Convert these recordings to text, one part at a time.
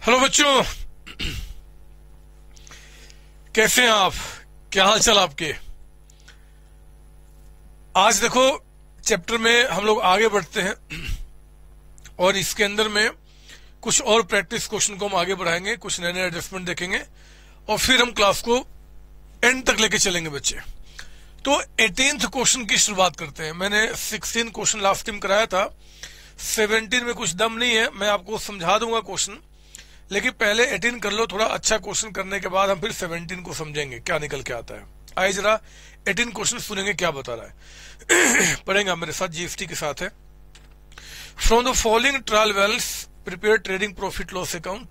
Hello बच्चों, कैसे हैं आप? क्या हाल चाल आपके? आज देखो चैप्टर में हम लोग आगे बढ़ते हैं और इसके अंदर में कुछ और प्रैक्टिस क्वेश्चन को हम आगे बढ़ाएंगे, कुछ नए नए एडजस्टमेंट देखेंगे और फिर हम क्लास को एंड तक लेके चलेंगे बच्चे। तो 18th क्वेश्चन की शुरुआत करते हैं। मैंने 16 क्वेश्चन लास्ट टाइम कराया था, 17 में कुछ दम नहीं है, मैं आपको समझा दूंगा क्वेश्चन, लेकिन पहले 18 कर लो। थोड़ा अच्छा क्वेश्चन करने के बाद हम फिर 17 को समझेंगे क्या निकल के आता है। आइए जरा 18 क्वेश्चन सुनेंगे क्या बता रहा है। पढ़ेंगे मेरे साथ, जीएसटी के साथ है। From the following trial balance prepare trading profit loss account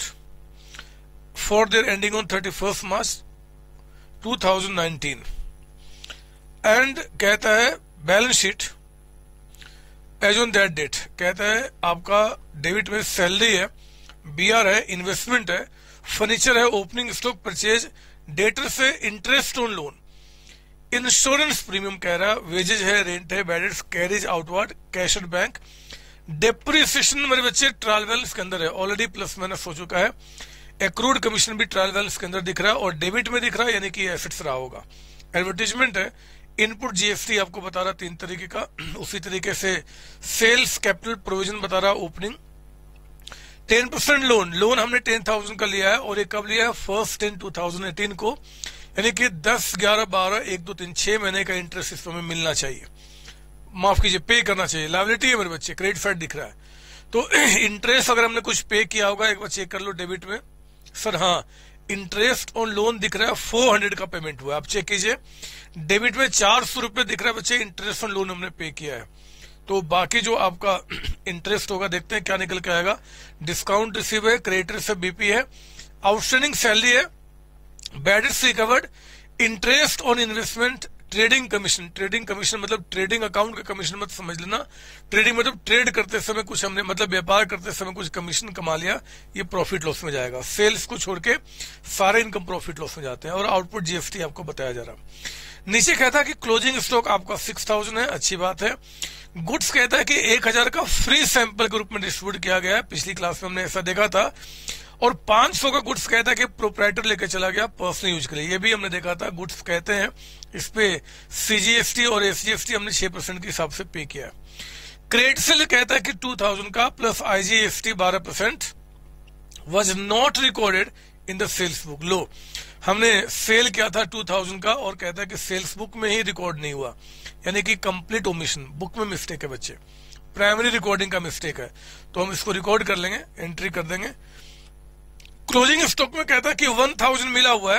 for the year ending on 31 March 2019 and कहता है balance sheet as on that date. कहता है आपका डेबिट में सैलरी है, बीआर है, इन्वेस्टमेंट है, फर्नीचर है, ओपनिंग स्टॉक परचेज, डेटर से interest on loan, insurance premium कह रहा है, वेजेज है, रेंट है, bad debts, carriage outward, cash at bank, depreciation मेरे बच्चे ट्रायल बैलेंस के अंदर है, ऑलरेडी प्लस माइनस हो चुका है, एक्रूड कमीशन भी ट्रायल बैलेंस के अंदर दिख रहा है और डेबिट में दिख रहा है, यानी कि एसेट्स रहा होगा। एडवर्टीजमेंट है, इनपुट जीएसटी आपको बता रहा 3 तरीके का, उसी तरीके से सेल्स कैपिटल प्रोविजन बता रहा ओपनिंग, 10% लोन हमने 10,000 का लिया है और ये कब लिया है? 1/10/2018 को, यानी कि 10, 11, 12, 1, 2, 3, 6 महीने का इंटरेस्ट इस में मिलना चाहिए, माफ कीजिए पे करना चाहिए। लायबिलिटी है मेरे बच्चे, क्रेडिट साइड दिख रहा है। तो इंटरेस्ट अगर हमने कुछ पे किया होगा, एक बार चेक कर लो डेबिट में। सर हाँ, इंटरेस्ट ऑन लोन दिख रहा है, 400 का पेमेंट हुआ है, आप चेक कीजिए। डेबिट में 400 रुपए दिख रहा है बच्चे, इंटरेस्ट ऑन लोन हमने पे किया है। तो बाकी जो आपका इंटरेस्ट होगा देखते हैं क्या निकल के आएगा। डिस्काउंट रिसीव है, क्रेडिटर से बीपी है, आउटस्टैंडिंग सैलरी है, bad debts recovered, interest on investment, trading commission मतलब ट्रेडिंग अकाउंट का कमीशन मत समझ लेना। ट्रेडिंग मतलब ट्रेड करते समय कुछ हमने, मतलब व्यापार करते समय कुछ कमीशन कमा लिया, ये प्रॉफिट लॉस में जाएगा। सेल्स को छोड़ के सारे इनकम प्रॉफिट लॉस में जाते हैं। और आउटपुट जीएसटी आपको बताया जा रहा। नीचे कहता है कि क्लोजिंग स्टॉक आपका 6,000 है, अच्छी बात है। गुड्स कहता है कि 1,000 का फ्री सैंपल के रूप में डिस्ट्रीब्यूट किया गया है, पिछली क्लास में हमने ऐसा देखा था। और 500 का गुड्स कहता है कि प्रोप्राइटर लेकर चला गया पर्सनल यूज के लिए, ये भी हमने देखा था। गुड्स कहते हैं इस पे सीजीएसटी और एसजीएसटी हमने 6% के हिसाब से पे किया। क्रेडिट सेल कहता है कि 2,000 का plus IGST 12% was not recorded in the sales book. लो, हमने सेल किया था 2,000 का और कहता है कि सेल्स बुक में ही रिकॉर्ड नहीं हुआ, यानी कि कंप्लीट ओमिशन, बुक में मिस्टेक है बच्चे, प्राइमरी रिकॉर्डिंग का मिस्टेक है। तो हम इसको रिकॉर्ड कर लेंगे, एंट्री कर देंगे। क्लोजिंग स्टॉक में कहता है कि 1,000 मिला हुआ है,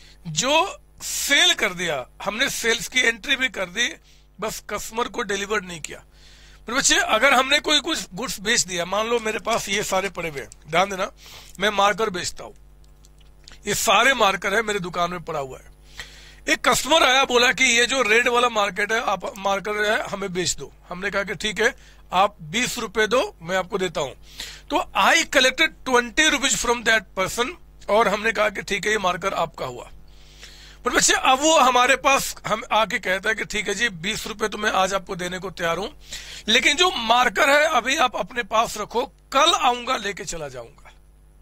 जो सेल कर दिया हमने, सेल्स की एंट्री भी कर दी, बस कस्टमर को डिलीवर नहीं किया। पर बच्चे अगर हमने कोई कुछ गुड्स बेच दिया, मान लो मेरे पास ये सारे पड़े हुए हैं, ध्यान देना, मैं मार्कर बेचता हूं, ये सारे मार्कर है मेरे दुकान में पड़ा हुआ है। एक कस्टमर आया, बोला कि ये जो रेड वाला मार्केट है, आप मार्कर है हमें बेच दो। हमने कहा कि ठीक है, आप 20 रुपए दो, मैं आपको देता हूं। तो I collected 20 rupees from that person और हमने कहा कि ठीक है, ये मार्कर आपका हुआ। पर बच्चे अब वो हमारे पास हम आके कहता है कि ठीक है जी, 20 रुपए तो मैं आज आपको देने को तैयार हूं, लेकिन जो मार्कर है अभी आप अपने पास रखो, कल आऊंगा लेके चला जाऊंगा,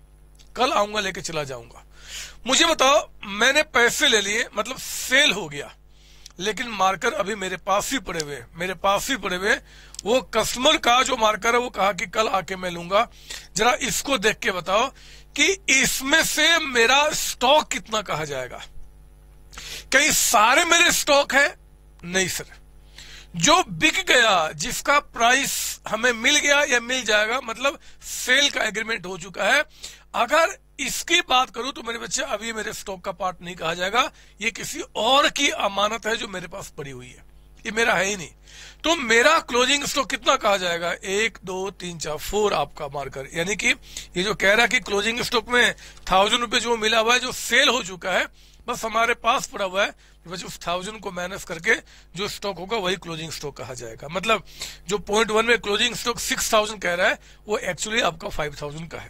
कल आऊंगा लेके चला जाऊंगा। मुझे बताओ, मैंने पैसे ले लिए, मतलब सेल हो गया, लेकिन मार्कर अभी मेरे पास ही पड़े हुए, मेरे पास ही पड़े हुए। वो कस्टमर का जो मार्कर है वो कहा कि कल आके मैं लूंगा। जरा इसको देख के बताओ कि इसमें से मेरा स्टॉक कितना कहा जाएगा? कहीं सारे मेरे स्टॉक है? नहीं सर, जो बिक गया, जिसका प्राइस हमें मिल गया या मिल जाएगा, मतलब सेल का एग्रीमेंट हो चुका है, अगर इसकी बात करूं तो मेरे बच्चे अभी मेरे स्टॉक का पार्ट नहीं कहा जाएगा, ये किसी और की अमानत है जो मेरे पास पड़ी हुई है, ये मेरा है ही नहीं। तो मेरा क्लोजिंग स्टॉक कितना कहा जाएगा? 1, 2, 3, 4, 4 आपका मार्कर, यानी कि ये जो कह रहा है कि क्लोजिंग स्टॉक में 1,000 रुपए जो मिला हुआ है, जो सेल हो चुका है, बस हमारे पास पड़ा हुआ है, बस उस 1,000 को माइनस करके जो स्टॉक होगा वही क्लोजिंग स्टॉक कहा जाएगा। मतलब जो पॉइंट 1 में क्लोजिंग स्टॉक 6,000 कह रहा है, वो एक्चुअली आपका 5,000 का है।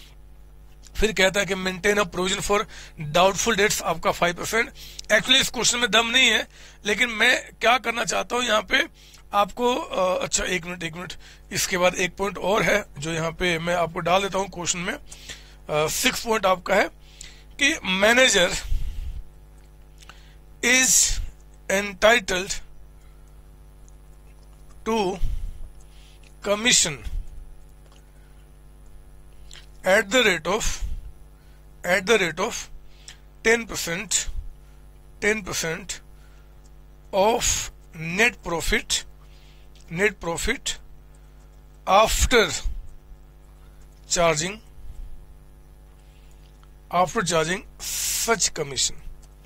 फिर कहता है कि maintain a provision for doubtful debts, आपका 5%। एक्चुअली इस क्वेश्चन में दम नहीं है, लेकिन मैं क्या करना चाहता हूं यहाँ पे आपको, अच्छा एक मिनट, इसके बाद एक पॉइंट और है जो यहाँ पे मैं आपको डाल देता हूँ क्वेश्चन में। 6 पॉइंट आपका है कि manager is entitled to commission at the rate of 10% of net profit after charging such commission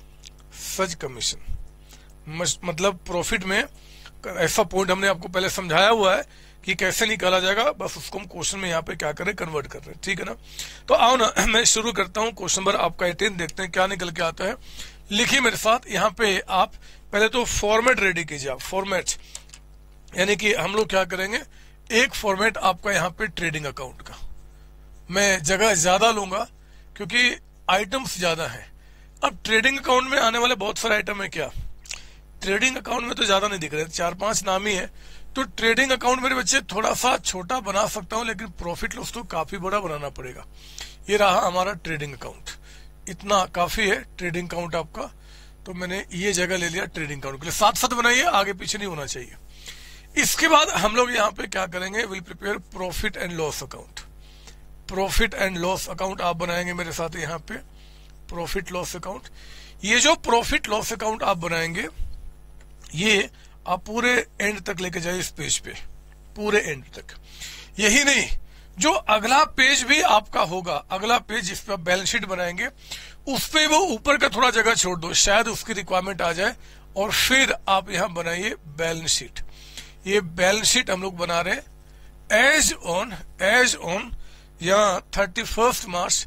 मतलब प्रॉफिट में ऐसा पॉइंट हमने आपको पहले समझाया हुआ है कि कैसे निकाला जाएगा, बस उसको हम क्वेश्चन में यहाँ पे क्या करें, कन्वर्ट कर रहे हैं, ठीक है ना। तो आओ ना मैं शुरू करता हूँ। क्वेश्चन नंबर आपका 18 देखते हैं क्या निकल के आता है। लिखिए मेरे साथ यहाँ पे, आप पहले तो फॉर्मेट रेडी कीजिए। आप फॉर्मेट यानी कि हम लोग क्या करेंगे, एक फॉर्मेट आपका यहाँ पे ट्रेडिंग अकाउंट का, मैं जगह ज्यादा लूंगा क्योंकि आइटम्स ज्यादा है। अब ट्रेडिंग अकाउंट में आने वाले बहुत सारे आइटम है, क्या ट्रेडिंग अकाउंट में तो ज्यादा नहीं दिख रहे, 4-5 नाम ही है। तो ट्रेडिंग अकाउंट मेरे बच्चे थोड़ा सा छोटा बना सकता हूं, लेकिन प्रॉफिट लॉस तो काफी बड़ा बनाना पड़ेगा। ये रहा हमारा ट्रेडिंग अकाउंट, इतना काफी है ट्रेडिंग अकाउंट आपका। तो मैंने ये जगह ले लिया ट्रेडिंग अकाउंट के लिए, साथ साथ बनाइए, आगे पीछे नहीं होना चाहिए। इसके बाद हम लोग यहाँ पे क्या करेंगे, will prepare profit and loss account. Profit and loss account आप बनाएंगे मेरे साथ यहाँ पे, प्रॉफिट लॉस अकाउंट। ये जो प्रॉफिट लॉस अकाउंट आप बनाएंगे, ये आप पूरे एंड तक लेके जाइए इस पेज पे, पूरे एंड तक। यही नहीं, जो अगला पेज भी आपका होगा, अगला पेज जिस पे आप बैलेंस शीट बनाएंगे, उस पे वो ऊपर का थोड़ा जगह छोड़ दो, शायद उसकी रिक्वायरमेंट आ जाए, और फिर आप यहां बनाइए बैलेंस शीट। ये बैलेंस शीट हम लोग बना रहे हैं एज ऑन यहाँ 31 मार्च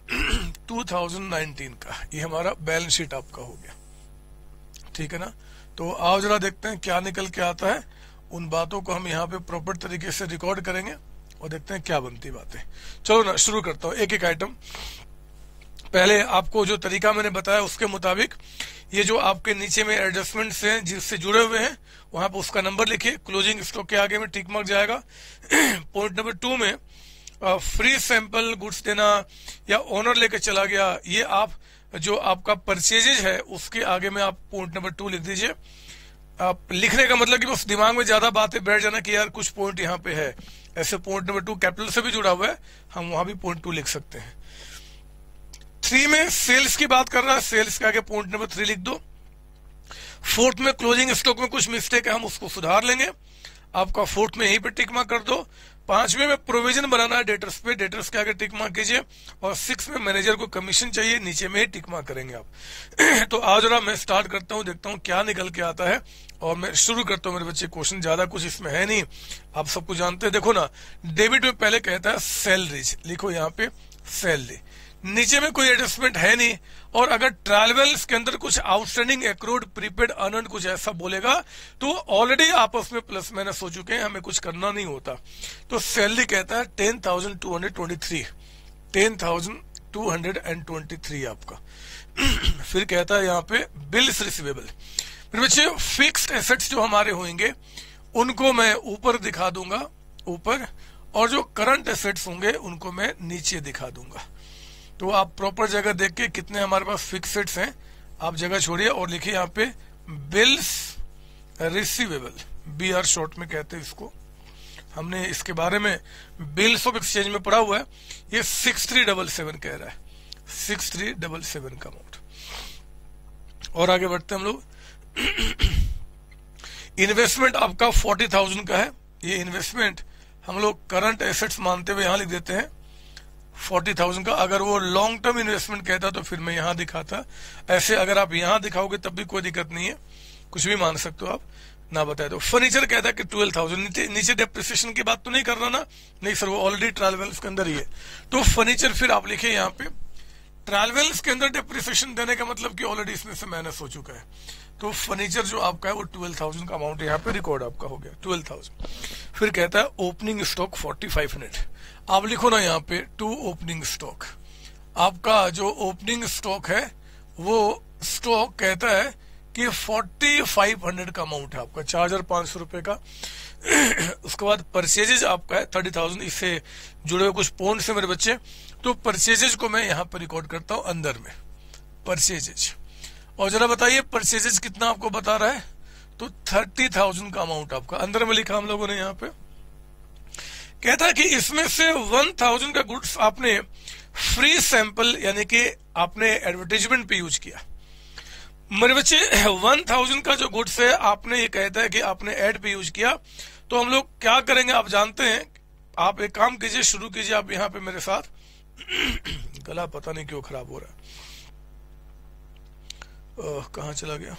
2019 का। ये हमारा बैलेंस शीट आपका हो गया, ठीक है ना। तो आओ जरा देखते हैं क्या निकल के आता है। उन बातों को हम यहाँ पे प्रॉपर तरीके से रिकॉर्ड करेंगे और देखते हैं क्या बनती बातें। चलो ना शुरू करता हूँ एक एक आइटम। पहले आपको जो तरीका मैंने बताया उसके मुताबिक ये जो आपके नीचे में एडजस्टमेंट्स हैं जिससे जुड़े हुए हैं, वहां पर उसका नंबर लिखिए। क्लोजिंग स्टॉक के आगे में टिक मार्क जाएगा। पॉइंट नंबर 2 में फ्री सैंपल गुड्स देना या ऑनर लेके चला गया, ये आप जो आपका परचेजेज है उसके आगे में आप पॉइंट नंबर 2 लिख दीजिए। आप लिखने का मतलब कि बस दिमाग में ज्यादा बातें बैठ जाना कि यार कुछ पॉइंट यहाँ पे है, ऐसे पॉइंट नंबर 2 कैपिटल से भी जुड़ा हुआ है, हम वहां भी पॉइंट 2 लिख सकते हैं। 3 में सेल्स की बात कर रहा है, सेल्स के आगे पॉइंट नंबर 3 लिख दो। 4th में क्लोजिंग स्टॉक में कुछ मिस्टेक है, हम उसको सुधार लेंगे, आपका 4th में यहीं पे टिक मार्क कर दो। 5वें में प्रोविजन बनाना है डेटर्स पे, डेटर्स के आगे टिक मार्क कीजिए। और 6 में मैनेजर को कमीशन चाहिए, नीचे में ही टिक मार्क करेंगे आप। तो आज जरा मैं स्टार्ट करता हूं, देखता हूं क्या निकल के आता है और मैं शुरू करता हूं मेरे बच्चे। क्वेश्चन ज्यादा कुछ इसमें है नहीं, आप सबको जानते हैं। देखो ना, डेबिट में पहले कहता है सैलरीज, लिखो यहाँ पे सैलरी, नीचे में कोई एडजस्टमेंट है नहीं। और अगर ट्रायल्स के अंदर कुछ आउटस्टैंडिंग एक्रूड प्रीपेड अर्नड कुछ ऐसा बोलेगा तो ऑलरेडी आपस में प्लस माइनस हो चुके हैं, हमें कुछ करना नहीं होता। तो सैलरी कहता है 10,223, 10,223 आपका। फिर कहता है यहाँ पे बिल्स रिसीवेबल। फिर बच्चे फिक्स्ड एसेट्स जो हमारे होंगे उनको मैं ऊपर दिखा दूंगा, ऊपर, और जो करंट एसेट्स होंगे उनको मैं नीचे दिखा दूंगा। तो आप प्रॉपर जगह देख के कितने हमारे पास फिक्सेड्स हैं आप जगह छोड़िए और लिखिए यहाँ पे बिल्स रिसीवेबल, BR शॉर्ट में कहते हैं इसको। हमने इसके बारे में बिल्स ऑफ एक्सचेंज में पढ़ा हुआ है। ये 6377 कह रहा है, 6377 का अमाउंट। और आगे बढ़ते हैं हम लोग। इन्वेस्टमेंट आपका 40,000 का है। ये इन्वेस्टमेंट हम लोग करंट एसेट्स मानते हुए यहां लिख देते हैं 40,000 का। अगर वो लॉन्ग टर्म इन्वेस्टमेंट कहता तो फिर मैं यहां दिखाता, ऐसे अगर आप यहां दिखाओगे तब भी कोई दिक्कत नहीं है, कुछ भी मान सकते हो आप, ना बताए तो। फर्नीचर कहता है कि 12,000, नीचे डेप्रिसिएशन की बात तो नहीं कर रहा ना, नहीं सर वो ऑलरेडी ट्रायल बैलेंस के अंदर ही है। तो फर्नीचर फिर आप लिखे यहाँ पे ट्रायल बैलेंस के अंदर डेप्रिसिएशन देने का मतलब कि ऑलरेडी इसमें से माइनस हो चुका है। तो फर्नीचर जो आपका है वो 12,000 का अमाउंट यहाँ पे रिकॉर्ड आपका हो गया 12,000। फिर कहता है ओपनिंग स्टॉक 4,500, आप लिखो ना यहाँ पे टू ओपनिंग स्टॉक। आपका जो ओपनिंग स्टॉक है वो स्टॉक कहता है कि 4,500 का अमाउंट है आपका, 4,500 रुपए का। उसके बाद परचेजेज आपका है 30,000, इससे जुड़े हुए कुछ पॉइंट से मेरे बच्चे, तो परचेजेज को मैं यहाँ पर रिकॉर्ड करता हूं अंदर में, परचेजेज। और जरा बताइए परचेजेज कितना आपको बता रहा है, तो 30,000 का अमाउंट आपका अंदर में लिखा हम लोगों ने यहाँ पे। कहता है कि इसमें से 1,000 का गुड्स आपने फ्री सैंपल यानी कि आपने एडवर्टाइजमेंट पे यूज किया। मेरे बच्चे 1,000 का जो गुड्स है आपने, ये कहता है कि आपने एड पे यूज किया, तो हम लोग क्या करेंगे आप जानते हैं। आप एक काम कीजिए, शुरू कीजिए आप यहाँ पे मेरे साथ। गला पता नहीं क्यों खराब हो रहा है, कहाँ चला गया।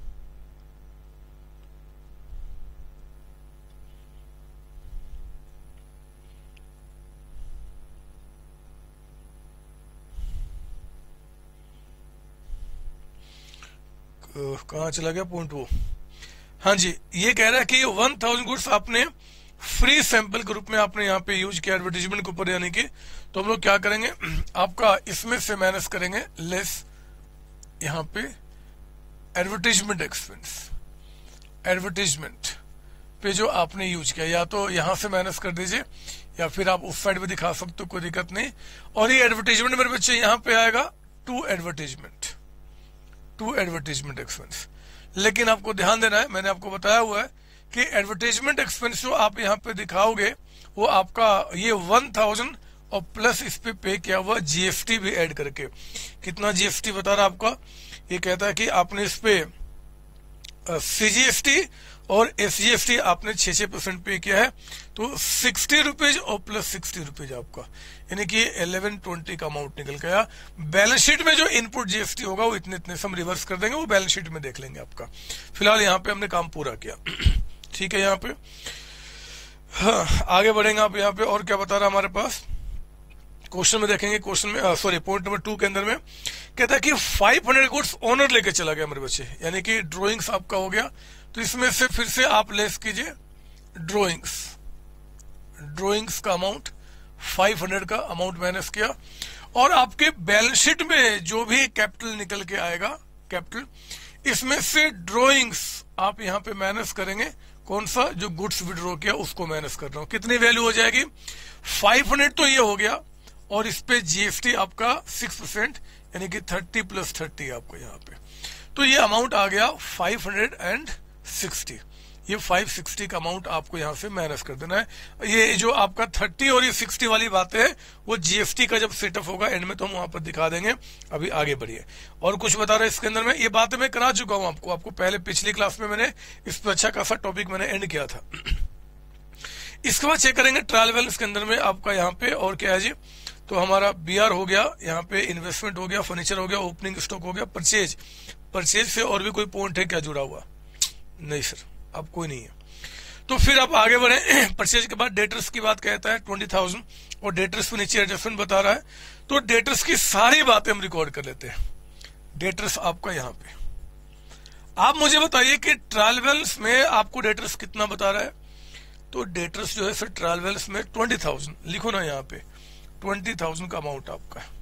कहाँ चला गया पॉइंट वो। हाँ जी, ये कह रहा है कि 1,000 गुड्स आपने फ्री सैंपल के रूप में आपने यहाँ पे यूज किया एडवर्टाइजमेंट के ऊपर, यानी कि तो हम लोग क्या करेंगे, आपका इसमें से माइनस करेंगे लेस यहाँ पे एडवर्टाइजमेंट एक्सपेंस, एडवर्टाइजमेंट पे जो आपने यूज किया, या तो यहां से माइनस कर दीजिए या फिर आप उस साइड में दिखा सकते हो, कोई दिक्कत नहीं। और ये एडवर्टाइजमेंट मेरे बच्चे यहाँ पे आएगा टू एडवर्टाइजमेंट एक्सपेंस। लेकिन आपको ध्यान देना है, मैंने आपको बताया हुआ है कि एडवर्टाइजमेंट एक्सपेंस जो आप यहाँ पे दिखाओगे वो आपका ये 1,000 और प्लस इस पे किया हुआ जीएसटी भी ऐड करके। कितना जीएसटी बता रहा आपका, ये कहता है कि आपने इस पे सीजीएसटी और एसजीएसटी आपने 6% पे किया है, तो 60 रुपीज और प्लस 60 रुपीज आपका, यानी कि 1120 का अमाउंट निकल गया। बैलेंस शीट में जो इनपुट जीएसटी होगा वो इतने इतने से हम रिवर्स कर देंगे, वो बैलेंस शीट में देख लेंगे आपका। फिलहाल यहाँ पे हमने काम पूरा किया। ठीक है, यहाँ पे हाँ आगे बढ़ेंगे आप। यहाँ पे और क्या बता रहा हमारे पास, क्वेश्चन में देखेंगे। क्वेश्चन में सॉरी पॉइंट नंबर 2 के अंदर में कहता है कि 500 गुड्स ओनर लेके चला गया मेरे बच्चे, यानी कि ड्रॉइंग्स आपका हो गया। तो इसमें से फिर से आप लेस कीजिए ड्रॉइंग्स का अमाउंट, 500 का अमाउंट माइनस किया। और आपके बैलेंस शीट में जो भी कैपिटल निकल के आएगा, कैपिटल, इसमें से ड्रॉइंग्स आप यहाँ पे माइनस करेंगे। कौन सा, जो गुड्स विड्रॉ किया उसको माइनस कर रहा हूं। कितनी वैल्यू हो जाएगी, 500 तो ये हो गया, और इस पे जीएसटी आपका 6%, यानी कि 30 प्लस 30 आपको यहाँ पे, तो ये अमाउंट आ गया 560। ये 560 का अमाउंट आपको यहाँ से माइनस कर देना है। ये जो आपका 30 और ये 60 वाली बातें है वो जीएसटी का जब सेटअप होगा एंड में तो हम वहां पर दिखा देंगे। अभी आगे बढ़िए। और कुछ बता रहा है इसके अंदर में, ये बातें मैं करा चुका हूं आपको पहले पिछली क्लास में मैंने इस पर अच्छा खासा टॉपिक मैंने एंड किया था। इसके बाद चेक करेंगे ट्रायल बैलेंस के अंदर में आपका यहाँ पे और क्या है जी, तो हमारा बीआर हो गया, यहाँ पे इन्वेस्टमेंट हो गया, फर्नीचर हो गया, ओपनिंग स्टॉक हो गया, परचेज से और भी कोई पॉइंट है क्या जुड़ा हुआ, नहीं सर अब कोई नहीं है। तो फिर आप आगे बढ़े। परचेज के बाद डेटर्स की बात कहता है 20,000, और डेटर्स पे नीचे एडजस्टमेंट बता रहा है, तो डेटर्स की सारी बातें हम रिकॉर्ड कर लेते हैं। डेटर्स आपका यहाँ पे, आप मुझे बताइए कि ट्रायल बैलेंस में आपको डेटर्स कितना बता रहा है, तो डेटर्स जो है सर ट्रायल बैलेंस में 20,000 लिखो ना, यहाँ पे 20,000 का अमाउंट आपका है,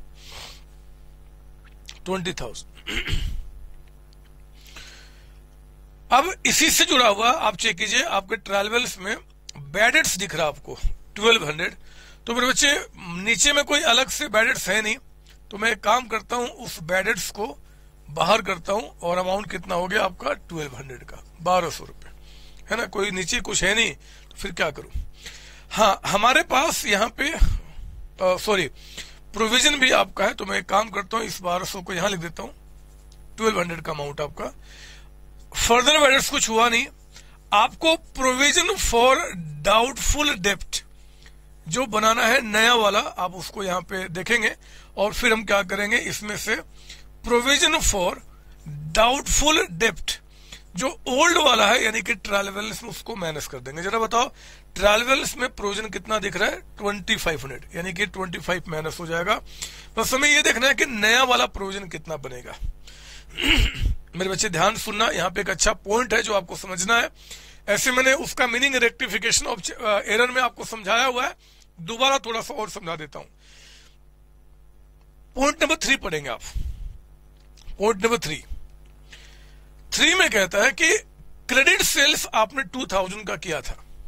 20,000। अब इसी से जुड़ा हुआ आप चेक कीजिए, आपके ट्रायल बैलेंस में बैडेट्स दिख रहा है आपको 1200। तो मेरे बच्चे नीचे में कोई अलग से बैडेट्स है नहीं, तो मैं एक काम करता हूं उस बैडेट्स को बाहर करता हूं, और अमाउंट कितना हो गया आपका 1200 का, 1200 रुपए है ना, कोई नीचे कुछ है नहीं, तो फिर क्या करूं। हाँ हमारे पास यहाँ पे सॉरी प्रोविजन भी आपका है, तो मैं एक काम करता हूं इस 1200 को यहां लिख देता हूं, 1200 का अमाउंट आपका। फर्दर बैलेंस कुछ हुआ नहीं, आपको प्रोविजन फॉर डाउटफुल डेप्ट जो बनाना है नया वाला, आप उसको यहां पे देखेंगे। और फिर हम क्या करेंगे, इसमें से प्रोविजन फॉर डाउटफुल डेप्ट जो ओल्ड वाला है यानी कि ट्रायल बैलेंस में, उसको माइनस कर देंगे। जरा बताओ ट्रायल बैलेंस में प्रोविजन कितना दिख रहा है, 2500, यानी कि 25 माइनस हो जाएगा। बस हमें ये देखना है कि नया वाला प्रोविजन कितना बनेगा। मेरे बच्चे ध्यान सुनना, यहाँ पे एक अच्छा पॉइंट है जो आपको समझना है। ऐसे मैंने उसका मीनिंग रेक्टिफिकेशन ऑफ एरर में आपको समझाया हुआ है, दोबारा थोड़ा सा और समझा देता हूं। पॉइंट नंबर 3 पढ़ेंगे आप। पॉइंट नंबर 3 में कहता है कि क्रेडिट सेल्स आपने 2000 का किया था,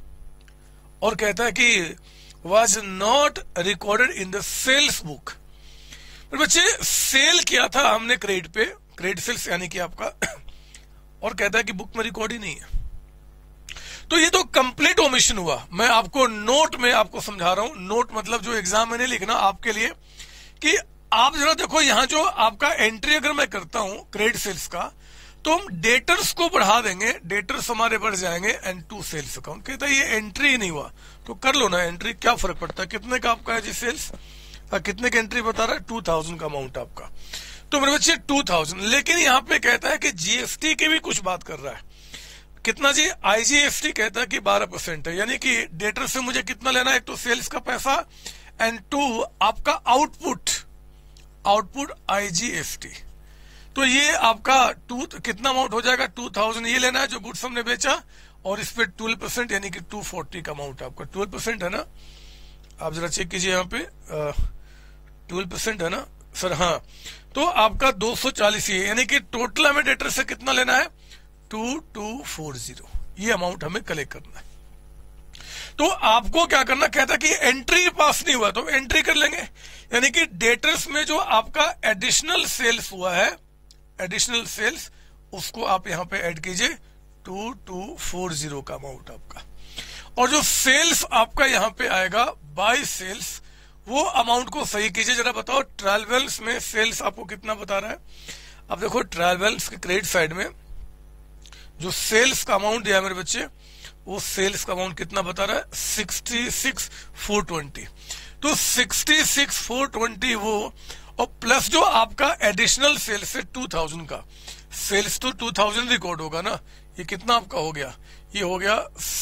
और कहता है कि was not recorded in the sales book। पर बच्चे सेल किया था हमने क्रेडिट पे, क्रेडिट सेल्स यानी कि आपका, और कहता है कि बुक में रिकॉर्ड ही नहीं है। तो ये तो कंप्लीट ओमिशन हुआ। मैं आपको नोट में आपको समझा रहा हूं, नोट मतलब जो एग्जाम में नहीं लिखना आपके लिए, कि आप जरा देखो यहां जो आपका एंट्री अगर मैं करता हूं क्रेडिट सेल्स का, तो हम डेटर्स को बढ़ा देंगे, डेटर्स हमारे बढ़ जाएंगे एंड टू सेल्स अकाउंट। कहता है ये एंट्री ही नहीं हुआ, तो कर लो ना एंट्री, क्या फर्क पड़ता है, कितने का आपका है जी सेल्स, कितने की एंट्री बता रहा है, 2000 का अमाउंट आपका। तो मेरे बच्चे 2000, लेकिन यहाँ पे कहता है कि जीएसटी की भी कुछ बात कर रहा है। कितना जी, आईजीएसटी कहता है कि 12% है, यानी कि डेटर से मुझे कितना लेना है, एक तो सेल्स का पैसा एंड टू आपका आउटपुट आईजीएसटी। तो ये आपका कितना अमाउंट हो जाएगा, 2000 ये लेना है जो गुड्स हमने बेचा, और इस पे 12% यानी कि 240 का अमाउंट आपका। 12% है ना, आप जरा चेक कीजिए यहाँ पे, 12% है ना सर, हाँ। तो आपका 240 है, यानी कि टोटल हमें डेटर से कितना लेना है, 2240, ये अमाउंट हमें कलेक्ट करना है। तो आपको क्या करना, कहता कि एंट्री पास नहीं हुआ तो एंट्री कर लेंगे, यानी कि डेटर्स में जो आपका एडिशनल सेल्स हुआ है, एडिशनल सेल्स, उसको आप यहां पे ऐड कीजिए, 2240 का अमाउंट आपका। और जो सेल्स आपका यहां पे आएगा बाय सेल्स, वो अमाउंट को सही कीजिए। जरा बताओ ट्रायल बैलेंस में सेल्स आपको कितना बता रहा है। अब देखो ट्रायल बैलेंस के क्रेडिट साइड में जो सेल्स का अमाउंट दिया मेरे बच्चे, वो सेल्स का अमाउंट कितना बता रहा है, 66,420। तो 66,420 वो, और प्लस जो आपका एडिशनल सेल्स है 2000 का, सेल्स तो 2000 रिकॉर्ड होगा ना, ये कितना आपका हो गया, ये हो गया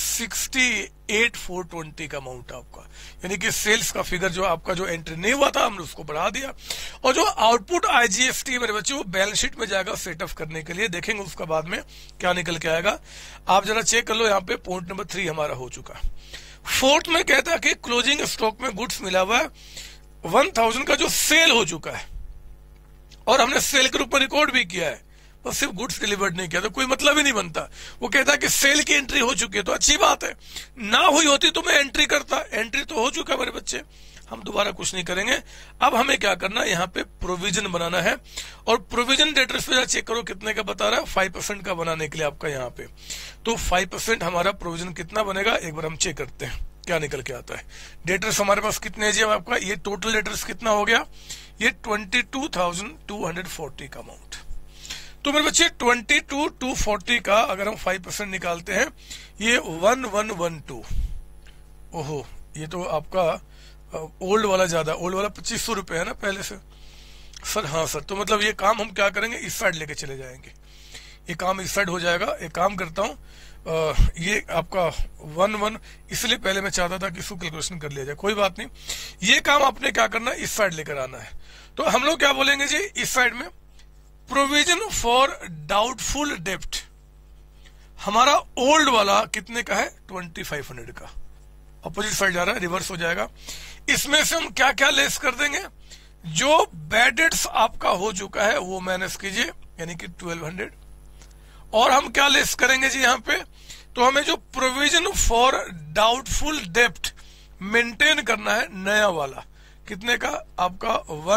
68,420 का अमाउंट आपका, यानी कि सेल्स का फिगर जो आपका जो एंट्री नहीं हुआ था हमने उसको बढ़ा दिया। और जो आउटपुट आईजीएसटी मेरे बच्चे वो बैलेंस शीट में जाएगा सेटअप करने के लिए, देखेंगे उसका बाद में क्या निकल के आएगा। आप जरा चेक कर लो, यहाँ पे पॉइंट नंबर 3 हमारा हो चुका। फोर्थ में कहता है कि क्लोजिंग स्टॉक में गुड्स मिला हुआ है 1000 का जो सेल हो चुका है, और हमने सेल के रूप में रिकॉर्ड भी किया है, और सिर्फ गुड्स डिलीवर्ड नहीं किया, तो कोई मतलब ही नहीं बनता। वो कहता है कि सेल की एंट्री हो चुकी है, तो अच्छी बात है, ना हुई होती तो मैं एंट्री करता, एंट्री तो हो चुका है मेरे बच्चे, हम दोबारा कुछ नहीं करेंगे। अब हमें क्या करना है, यहाँ पे प्रोविजन बनाना है, और प्रोविजन डेटर्स पे चेक करो कितने का बता रहा है, 5% का बनाने के लिए आपका यहाँ पे। तो 5% हमारा प्रोविजन कितना बनेगा, एक बार हम चेक करते हैं क्या निकल के आता है। डेटर्स हमारे पास कितने जी आपका, ये टोटल डेटर्स कितना हो गया, ये 22,240 का अमाउंट। तो मेरे बच्चे 22,240 का अगर हम 5% निकालते हैं, ये 1112। ओहो, ये तो आपका ओल्ड वाला ज्यादा, ओल्ड वाला 2500 रुपए है ना पहले से सर। हाँ सर, तो मतलब ये काम हम क्या करेंगे, इस साइड लेके चले जाएंगे, ये काम इस साइड हो जाएगा। एक काम करता हूँ, ये आपका 11, इसलिए पहले मैं चाहता था कि इसको कैलकुलेशन कर लिया जाए, कोई बात नहीं। ये काम आपने क्या करना है, इस साइड लेकर आना है। तो हम लोग क्या बोलेंगे जी, इस साइड में प्रोविजन फॉर डाउटफुल डेप्ट हमारा ओल्ड वाला कितने का है, 2500 का, अपोजिट साइड जा रहा है, रिवर्स हो जाएगा। इसमें से हम क्या क्या लेस कर देंगे, जो बैड डेट्स आपका हो चुका है वो माइनस कीजिए, यानी कि 1200। और हम क्या लेस करेंगे जी यहाँ पे, तो हमें जो प्रोविजन फॉर डाउटफुल डेप्ट मेंटेन करना है नया वाला, कितने का आपका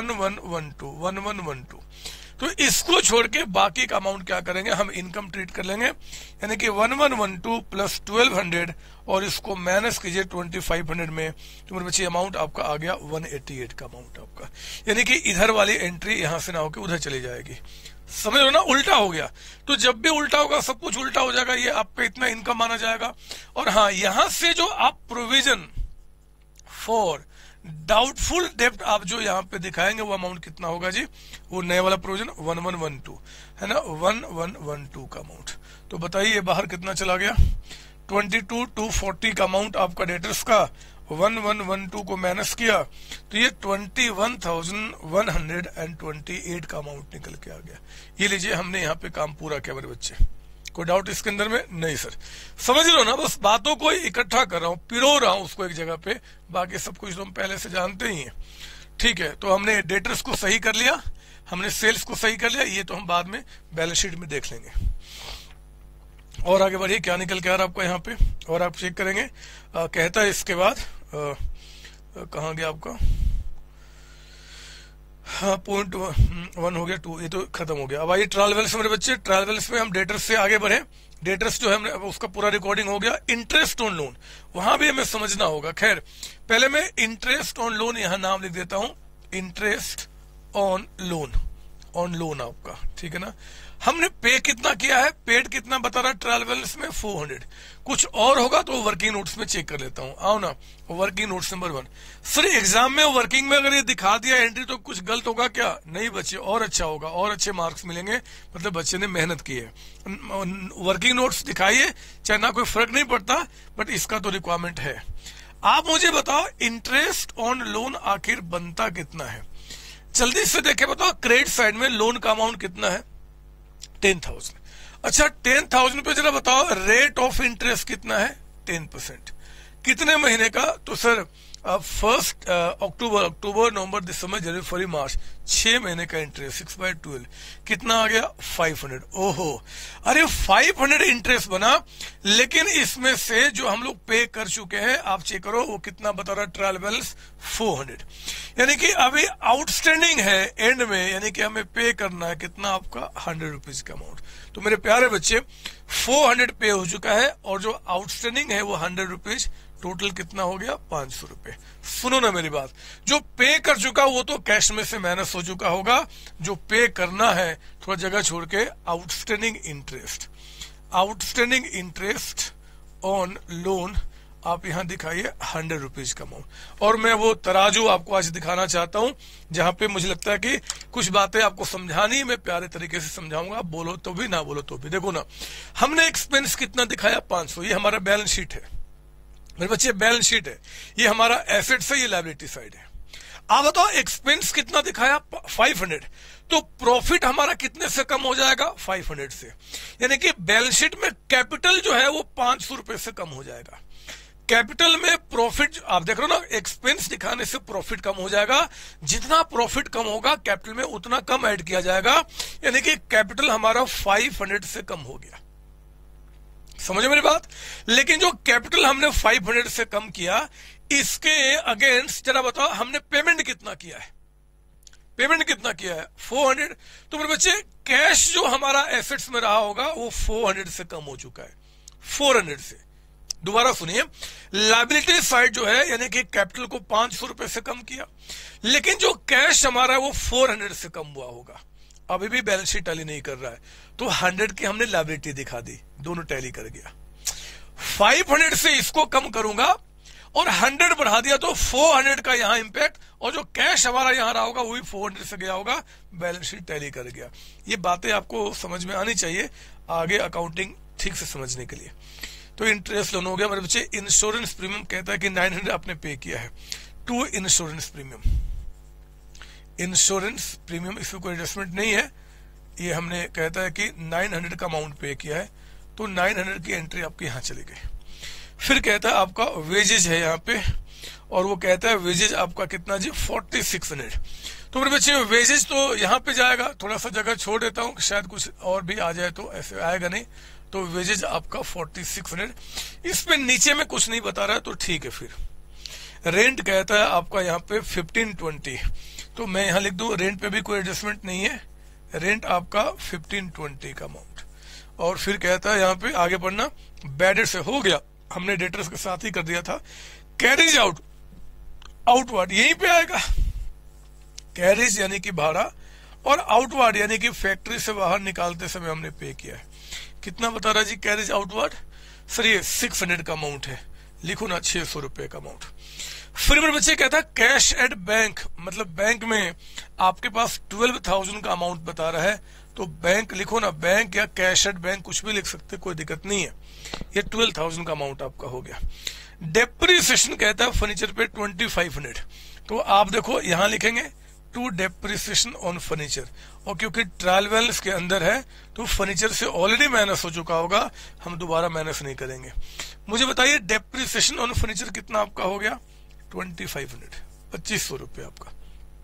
1112। तो इसको छोड़ के बाकी का अमाउंट क्या करेंगे, हम इनकम ट्रीट कर लेंगे, यानी कि 1112 प्लस 1200, और इसको माइनस कीजिए 2500 में, तो मेरे बच्चे अमाउंट आपका आ गया 188 का अमाउंट आपका, यानी कि इधर वाली एंट्री यहां से ना होकर उधर चली जाएगी। समझ लो ना, उल्टा हो गया। तो जब भी उल्टा होगा सब कुछ उल्टा हो जाएगा, ये आपका इतना इनकम माना जाएगा। और हाँ, यहां से जो आप प्रोविजन फॉर डाउटफुल डेप्ट आप जो यहाँ पे दिखाएंगे वो अमाउंट कितना होगा जी, वो नए वाला प्रोविजन 1112 है ना, 1112 का अमाउंट। तो बताइए बाहर कितना चला गया, 22,240 का अमाउंट आपका डेटर्स का, 1112 को माइनस किया तो ये 21,128 का अमाउंट निकल के आ गया। ये लीजिए, हमने यहाँ पे काम पूरा किया मेरे बच्चे। कोई डाउट इसके अंदर में? नहीं सर, समझ लो ना, बस बातों को इकट्ठा कर रहा हूँ, पिरो रहा हूँ उसको एक जगह पे, बाकी सब कुछ तो हम पहले से जानते ही हैं। ठीक है, तो हमने डेटर्स को सही कर लिया, हमने सेल्स को सही कर लिया, ये तो हम बाद में बैलेंस शीट में देख लेंगे। और आगे बढ़िए, क्या निकल के आ रहा है आपका यहाँ पे, और आप चेक करेंगे। कहता है इसके बाद कहाँ गया आपका, हाँ पॉइंट 1 हो गया, 2 ये तो खत्म हो गया। अब आइए ट्रायल बैलेंस मेरे बच्चे, ट्रायल बैलेंस में हम डेटर्स से आगे बढ़े। डेटर्स जो है उसका पूरा रिकॉर्डिंग हो गया। इंटरेस्ट ऑन लोन, वहां भी हमें समझना होगा। खैर पहले मैं इंटरेस्ट ऑन लोन यहाँ नाम लिख देता हूं, इंटरेस्ट ऑन लोन आपका, ठीक है ना। हमने पे कितना किया है, पेड कितना बता रहा है ट्रायल बैलेंस में 400। कुछ और होगा तो वर्किंग नोट्स में चेक कर लेता हूं, आओ ना। Working notes number 1, sir exam में वर्किंग में अगर ये दिखा दिया एंट्री तो कुछ गलत होगा क्या? नहीं बच्चे, और अच्छा होगा, और अच्छे मार्क्स मिलेंगे, मतलब बच्चे ने मेहनत की है। वर्किंग नोट्स दिखाइए, चाहे ना कोई फर्क नहीं पड़ता, बट इसका तो रिक्वायरमेंट है। आप मुझे बताओ इंटरेस्ट ऑन लोन आखिर बनता कितना है, जल्दी से देखे बताओ। क्रेडिट साइड में लोन का अमाउंट कितना है, 10,000। अच्छा 10,000 पे जरा बताओ रेट ऑफ इंटरेस्ट कितना है, 10%। कितने महीने का, तो सर फर्स्ट अक्टूबर नवंबर दिसंबर जनवरी फरवरी मार्च, 6 महीने का इंटरेस्ट, 6/12 कितना आ गया, 500। ओहो, अरे 500 इंटरेस्ट बना, लेकिन इसमें से जो हम लोग पे कर चुके हैं, आप चेक करो वो कितना बता रहा है ट्रायल बैलेंस, 400। यानी कि अभी आउटस्टैंडिंग है एंड में, यानी कि हमें पे करना है कितना, आपका 100 रुपीज का अमाउंट। तो मेरे प्यारे बच्चे 400 पे हो चुका है, और जो आउटस्टैंडिंग है वो 100 रुपीज, टोटल कितना हो गया, 500 रुपए। सुनो ना मेरी बात, जो पे कर चुका वो तो कैश में से माइनस हो चुका होगा, जो पे करना है थोड़ा जगह छोड़ के, आउटस्टैंडिंग इंटरेस्ट ऑन लोन आप यहां दिखाइए 100 रुपीज का अमाउंट। और मैं वो तराजू आपको आज दिखाना चाहता हूं जहां पे मुझे लगता है कि कुछ बातें आपको समझानी, मैं प्यारे तरीके से समझाऊंगा, बोलो तो भी ना बोलो तो भी। देखो ना, हमने एक्सपेंस कितना दिखाया, 500। ये हमारा बैलेंस शीट है मेरे बच्चे, बैलेंस शीट है। ये हमारा एसेट्स है, ये लायबिलिटी साइड है। आप बताओ एक्सपेंस कितना दिखाया, 500। तो प्रॉफिट हमारा कितने से कम हो जाएगा, 500 से। यानी कि बैलेंस शीट में कैपिटल जो है वो 500 रुपए से कम हो जाएगा। कैपिटल में प्रॉफिट आप देख रहे हो ना, एक्सपेंस दिखाने से प्रॉफिट कम हो जाएगा। जितना प्रॉफिट कम होगा कैपिटल में उतना कम ऐड किया जाएगा, यानी कि कैपिटल हमारा 500 से कम हो गया। समझो मेरी बात। लेकिन जो कैपिटल हमने 500 से कम किया, इसके अगेंस्ट जरा बताओ हमने पेमेंट कितना किया है, 400। तो मेरे बच्चे कैश जो हमारा एसेट्स में रहा होगा वो 400 से कम हो चुका है, 400 से। दोबारा सुनिए, लायबिलिटी साइड जो है यानी कि कैपिटल को 500 रुपए से कम किया, लेकिन जो कैश हमारा है वो 400 से कम हुआ होगा। अभी भी बैलेंस शीट टैली नहीं कर रहा है, तो 100 की हमने लायबिलिटी दिखा दी, दोनों टैली कर गया। 500 से इसको कम करूंगा और 100 बढ़ा दिया तो 400 का यहां इंपैक्ट, और जो कैश हमारा यहां रहा होगा वो भी 400 से गया होगा, बैलेंस शीट टैली कर गया। ये बातें आपको समझ में आनी चाहिए आगे अकाउंटिंग ठीक से समझने के लिए। तो इंटरेस्ट लोन हो गया मेरे बच्चे। इंश्योरेंस प्रीमियम कहता है कि 900 आपने पे किया है टू इंश्योरेंस प्रीमियम, इसमें कोई एडजस्टमेंट नहीं है। ये हमने कहता है कि 900 का अमाउंट पे किया है, तो 900 की एंट्री आपके यहां चली गई। फिर कहता है आपका वेजेज है यहाँ पे, और वो कहता है वेजेज आपका कितना जी, 4600। तो मेरे बच्चे वेजेज तो यहाँ पे जाएगा, थोड़ा सा जगह छोड़ देता हूँ, शायद कुछ और भी आ जाए, तो ऐसे आएगा नहीं। तो वेजेज आपका 4600, इस पे नीचे में कुछ नहीं बता रहा है, तो ठीक है। फिर रेंट कहता है आपका यहाँ पे 1520, तो मैं यहाँ लिख दूं रेंट पे भी कोई एडजस्टमेंट नहीं है, रेंट आपका 1520 का अमाउंट। और फिर कहता है यहाँ पे आगे बढ़ना, बैडेड से हो गया, हमने डेटर्स के साथ ही कर दिया था। कैरेज आउटवर्ड यहीं पे आएगा, कैरेज यानी कि भाड़ा, और आउटवर्ड यानी कि फैक्ट्री से बाहर निकालते समय हमने पे किया है। कितना बता रहा जी कैरेज आउटवर्ड, सर ये 600 का अमाउंट है, लिखो ना 600 रुपए का अमाउंट। फिर मेरे बच्चे कहता है कैश एट बैंक, मतलब बैंक में आपके पास 12,000 का अमाउंट बता रहा है, तो बैंक लिखो ना, बैंक या कैश एट बैंक कुछ भी लिख सकते, कोई दिक्कत नहीं है। ये 12,000 का अमाउंट आपका हो गया। डेप्रिसिएशन कहता है फर्नीचर पे 2500, तो आप देखो यहां लिखेंगे टू डेप्रिसिएशन ऑन फर्नीचर, और क्योंकि ट्रायल बैलेंस के अंदर है तो फर्नीचर से ऑलरेडी माइनस हो चुका होगा, हम दोबारा माइनस नहीं करेंगे। मुझे बताइए डेप्रिसिएशन ऑन फर्नीचर कितना आपका हो गया, 2500, 2500 रुपए आपका,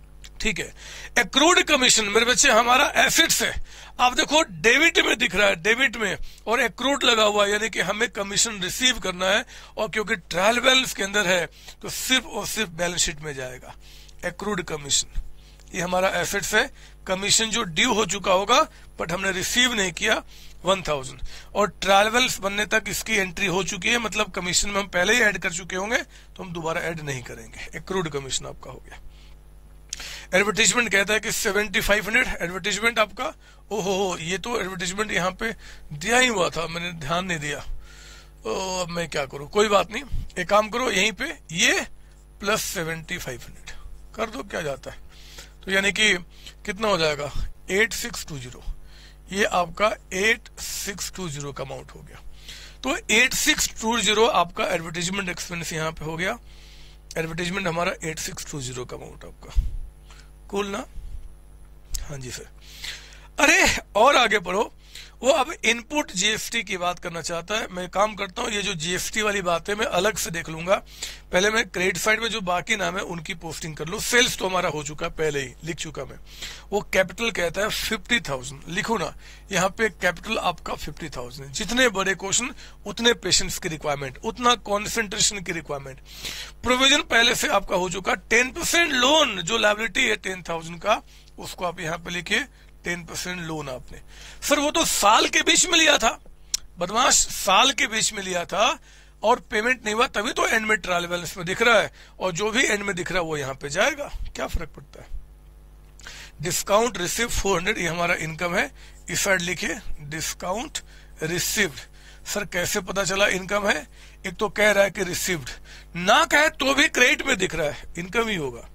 ठीक है। एक्रूड कमीशन मेरे बच्चे हमारा एसेट्स है। आप देखो डेबिट में दिख रहा है, डेबिट में, और एक्रूड लगा हुआ है, यानी कि हमें कमीशन रिसीव करना है, और क्योंकि ट्रायल बैलेंस के अंदर है तो सिर्फ और सिर्फ बैलेंस शीट में जाएगा। एक्रूड कमीशन ये हमारा एसेट्स है। कमीशन जो ड्यू हो चुका होगा बट हमने रिसीव नहीं किया 1000, और ट्रायल बैलेंस बनने तक इसकी एंट्री हो चुकी है, मतलब कमीशन में हम पहले ही ऐड कर चुके होंगे तो हम दोबारा ऐड नहीं करेंगे। एक्रूड कमीशन आपका हो गया। एडवर्टीजमेंट कहता है कि 7500 एडवर्टीजमेंट आपका, ओहो ये तो एडवर्टीजमेंट यहाँ पे दिया ही हुआ था, मैंने ध्यान नहीं दिया। अब मैं क्या करूं, कोई बात नहीं, एक काम करो यहीं पे ये प्लस 7500 कर दो, क्या जाता है। तो यानी कि कितना हो जाएगा 8620, ये आपका 8620 का अमाउंट हो गया। तो 8620 आपका एडवर्टीजमेंट एक्सपेंस यहाँ पे हो गया। एडवर्टीजमेंट हमारा 8620 का अमाउंट आपका, कूल ना। हाँ जी सर। अरे और आगे बढ़ो, वो अब इनपुट जीएसटी की बात करना चाहता है। मैं काम करता हूँ, ये जो जीएसटी वाली बात है मैं अलग से देख लूंगा। पहले मैं क्रेडिट साइड में जो बाकी नाम है उनकी पोस्टिंग कर लूँ। सेल्स तो हमारा हो चुका, पहले ही लिख चुका मैं। वो कैपिटल कहता है 50,000, लिखो ना यहाँ पे कैपिटल आपका 50,000। जितने बड़े क्वेश्चन उतने पेशेंस की रिक्वायरमेंट, उतना कॉन्सेंट्रेशन की रिक्वायरमेंट। प्रोविजन पहले से आपका हो चुका। 10% लोन जो लायबिलिटी है 10,000 का, उसको आप यहाँ पे लिखिए 10% लोन आपने। सर वो तो साल के बीच में लिया था, बदमाश, साल के बीच में लिया था और पेमेंट नहीं हुआ, तभी तो एंड में ट्रायल बैलेंस में दिख रहा है, और जो भी एंड में दिख रहा है वो यहाँ पे जाएगा, क्या फर्क पड़ता है। डिस्काउंट रिसीव 400 ये हमारा इनकम है। इस साइड लिखिए डिस्काउंट रिसीव्ड। सर कैसे पता चला इनकम है, एक तो कह रहा है कि रिसीव्ड, ना कहे तो भी क्रेडिट में दिख रहा है, इनकम ही होगा।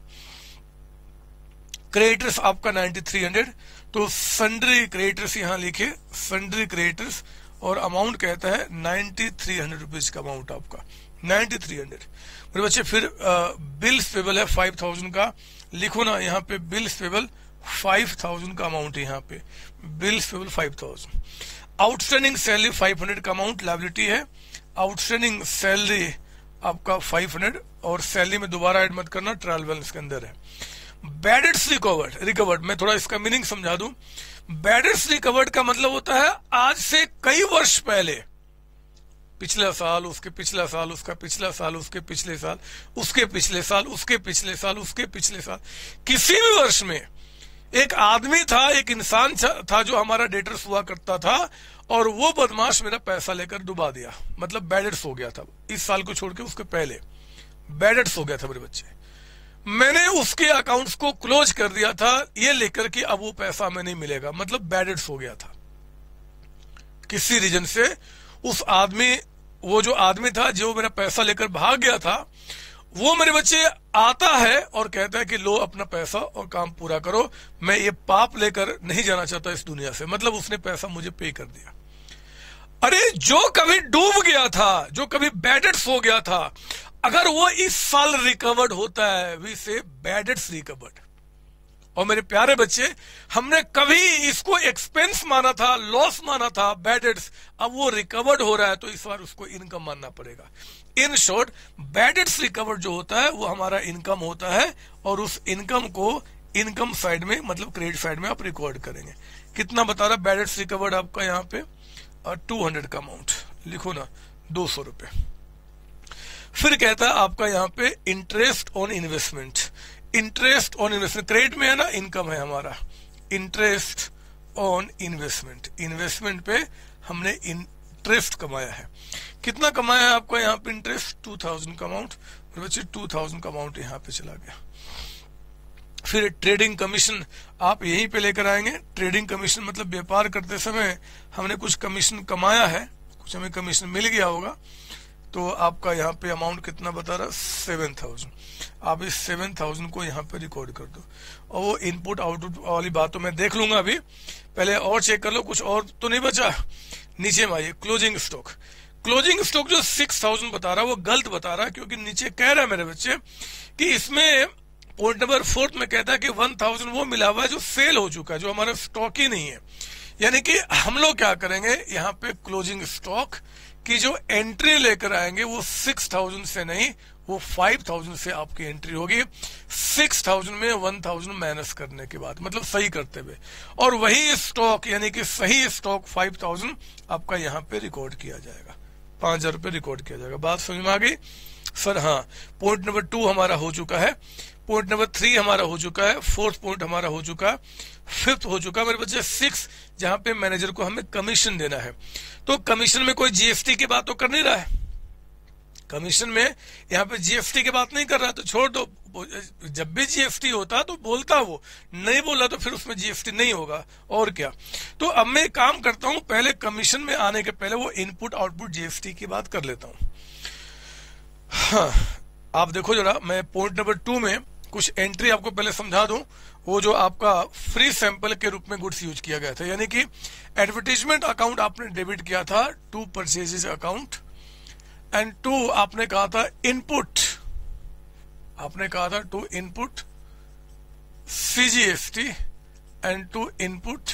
क्रेडिटर्स आपका 9300, तो सन्ड्री क्रेडिटर्स यहाँ लिखिए, सन्ड्री क्रेडिटर्स, और अमाउंट कहता है 9300 रुपीज का अमाउंट आपका, 9300 मेरे बच्चे। फिर बिल्स पेबल है 5000 का, लिखो ना यहाँ पे बिल्स पेबल 5000 का अमाउंट है, यहाँ पे बिल्स पेबल 5000। आउटस्टैंडिंग सैलरी 500 का अमाउंट लायबिलिटी है। आउटस्टैंडिंग सैलरी आपका 500, और सैलरी में दोबारा ऐड मत करना, ट्रायल बैलेंस के अंदर है। बैड डेट्स रिकवर्ड, मैं थोड़ा इसका मीनिंग समझा दूं। बैड डेट्स रिकवर्ड का मतलब होता है आज से कई वर्ष पहले, पिछला साल, उसके पिछला साल, उसका पिछला साल, उसके पिछले साल, उसके पिछले साल, उसके पिछले साल, उसके पिछले साल, किसी भी वर्ष में एक आदमी था, एक इंसान था जो हमारा डेटर्स हुआ करता था, और वो बदमाश मेरा पैसा लेकर डुबा दिया, मतलब बैड डेट्स हो गया था। इस साल को छोड़ के उसके पहले बैड डेट्स हो गया था मेरे बच्चे। मैंने उसके अकाउंट्स को क्लोज कर दिया था ये लेकर कि अब वो पैसा हमें नहीं मिलेगा, मतलब बैड डेट्स हो गया था किसी रीजन से। उस आदमी, वो जो आदमी था जो मेरा पैसा लेकर भाग गया था, वो मेरे बच्चे आता है और कहता है कि लो अपना पैसा और काम पूरा करो, मैं ये पाप लेकर नहीं जाना चाहता इस दुनिया से, मतलब उसने पैसा मुझे पे कर दिया। अरे जो कभी डूब गया था, जो कभी बैड डेट्स हो गया था, अगर वो इस साल रिकवर्ड होता है, वी से बैड डेट्स रिकवर्ड। और मेरे प्यारे बच्चे, हमने कभी इसको एक्सपेंस माना था, लॉस माना था, बैड डेट्स, अब वो रिकवर्ड हो रहा है तो इस बार उसको इनकम मानना पड़ेगा। In short, bad debts recovered जो होता है वो हमारा इनकम होता है, और उस इनकम को इनकम साइड में, मतलब क्रेडिट साइड में आप रिकॉर्ड करेंगे। कितना बता रहा बैड डेट्स रिकवर्ड आपका यहाँ पे, 200 का अमाउंट, लिखो ना 200 रुपए। फिर कहता है आपका यहाँ पे interest on investment. Interest on investment credit में है ना, इनकम है हमारा। इंटरेस्ट ऑन इन्वेस्टमेंट, इन्वेस्टमेंट पे हमने इंटरेस्ट कमाया है। कितना कमाया है आपका यहाँ पे इंटरेस्ट, 2000 का अमाउंट मेरे बच्चे, 2000 का अमाउंट यहाँ पे चला गया। फिर ट्रेडिंग कमीशन आप यहीं पे लेकर आएंगे। ट्रेडिंग कमीशन मतलब व्यापार करते समय हमने कुछ कमीशन कमाया है, कुछ हमें कमीशन मिल गया होगा, तो आपका यहाँ पे अमाउंट कितना बता रहा, 7000। आप इस 7000 को यहाँ पे रिकॉर्ड कर दो, और वो इनपुट आउटपुट वाली बात तो मैं देख लूंगा अभी, पहले और चेक कर लो कुछ और तो नहीं बचा। नीचे में आइए, क्लोजिंग स्टॉक। क्लोजिंग स्टॉक जो 6000 बता रहा है वो गलत बता रहा है, क्योंकि नीचे कह रहा है मेरे बच्चे कि इसमें पॉइंट नंबर 4 में कहता है कि 1000 वो मिला हुआ है जो सेल हो चुका है, जो हमारा स्टॉक ही नहीं है। यानी कि हम लोग क्या करेंगे, यहाँ पे क्लोजिंग स्टॉक की जो एंट्री लेकर आएंगे वो 6000 से नहीं, वो 5000 से आपकी एंट्री होगी 6000 में 1000 माइनस करने के बाद, मतलब सही करते हुए, और वही स्टॉक यानी कि सही स्टॉक 5000 आपका यहाँ पे रिकॉर्ड किया जाएगा, 5000 रुपये रिकॉर्ड किया जाएगा। बात समझ में आ गई सर? हाँ, पॉइंट नंबर 2 हमारा हो चुका है, पॉइंट नंबर 3 हमारा हो चुका है, 4th पॉइंट हमारा हो चुका है, 5th हो चुका है मेरे बच्चे 6, जहां पे मैनेजर को हमें कमीशन देना है। तो कमीशन में कोई जीएसटी की बात तो कर नहीं रहा है, कमीशन में यहाँ पे जीएसटी की बात नहीं कर रहा, तो छोड़ दो। जब भी जीएसटी होता तो बोलता, वो नहीं बोला तो फिर उसमें जीएसटी नहीं होगा, और क्या। तो अब मैं काम करता हूं, पहले कमीशन में आने के पहले वो इनपुट आउटपुट जीएसटी की बात कर लेता हूं। हाँ, आप देखो जरा, मैं पॉइंट नंबर 2 में कुछ एंट्री आपको पहले समझा दूं। वो जो आपका फ्री सैंपल के रूप में गुड्स यूज किया गया था, यानी कि एडवर्टीजमेंट अकाउंट आपने डेबिट किया था to purchases account, and to आपने कहा था इनपुट, आपने कहा था to input CGST and to input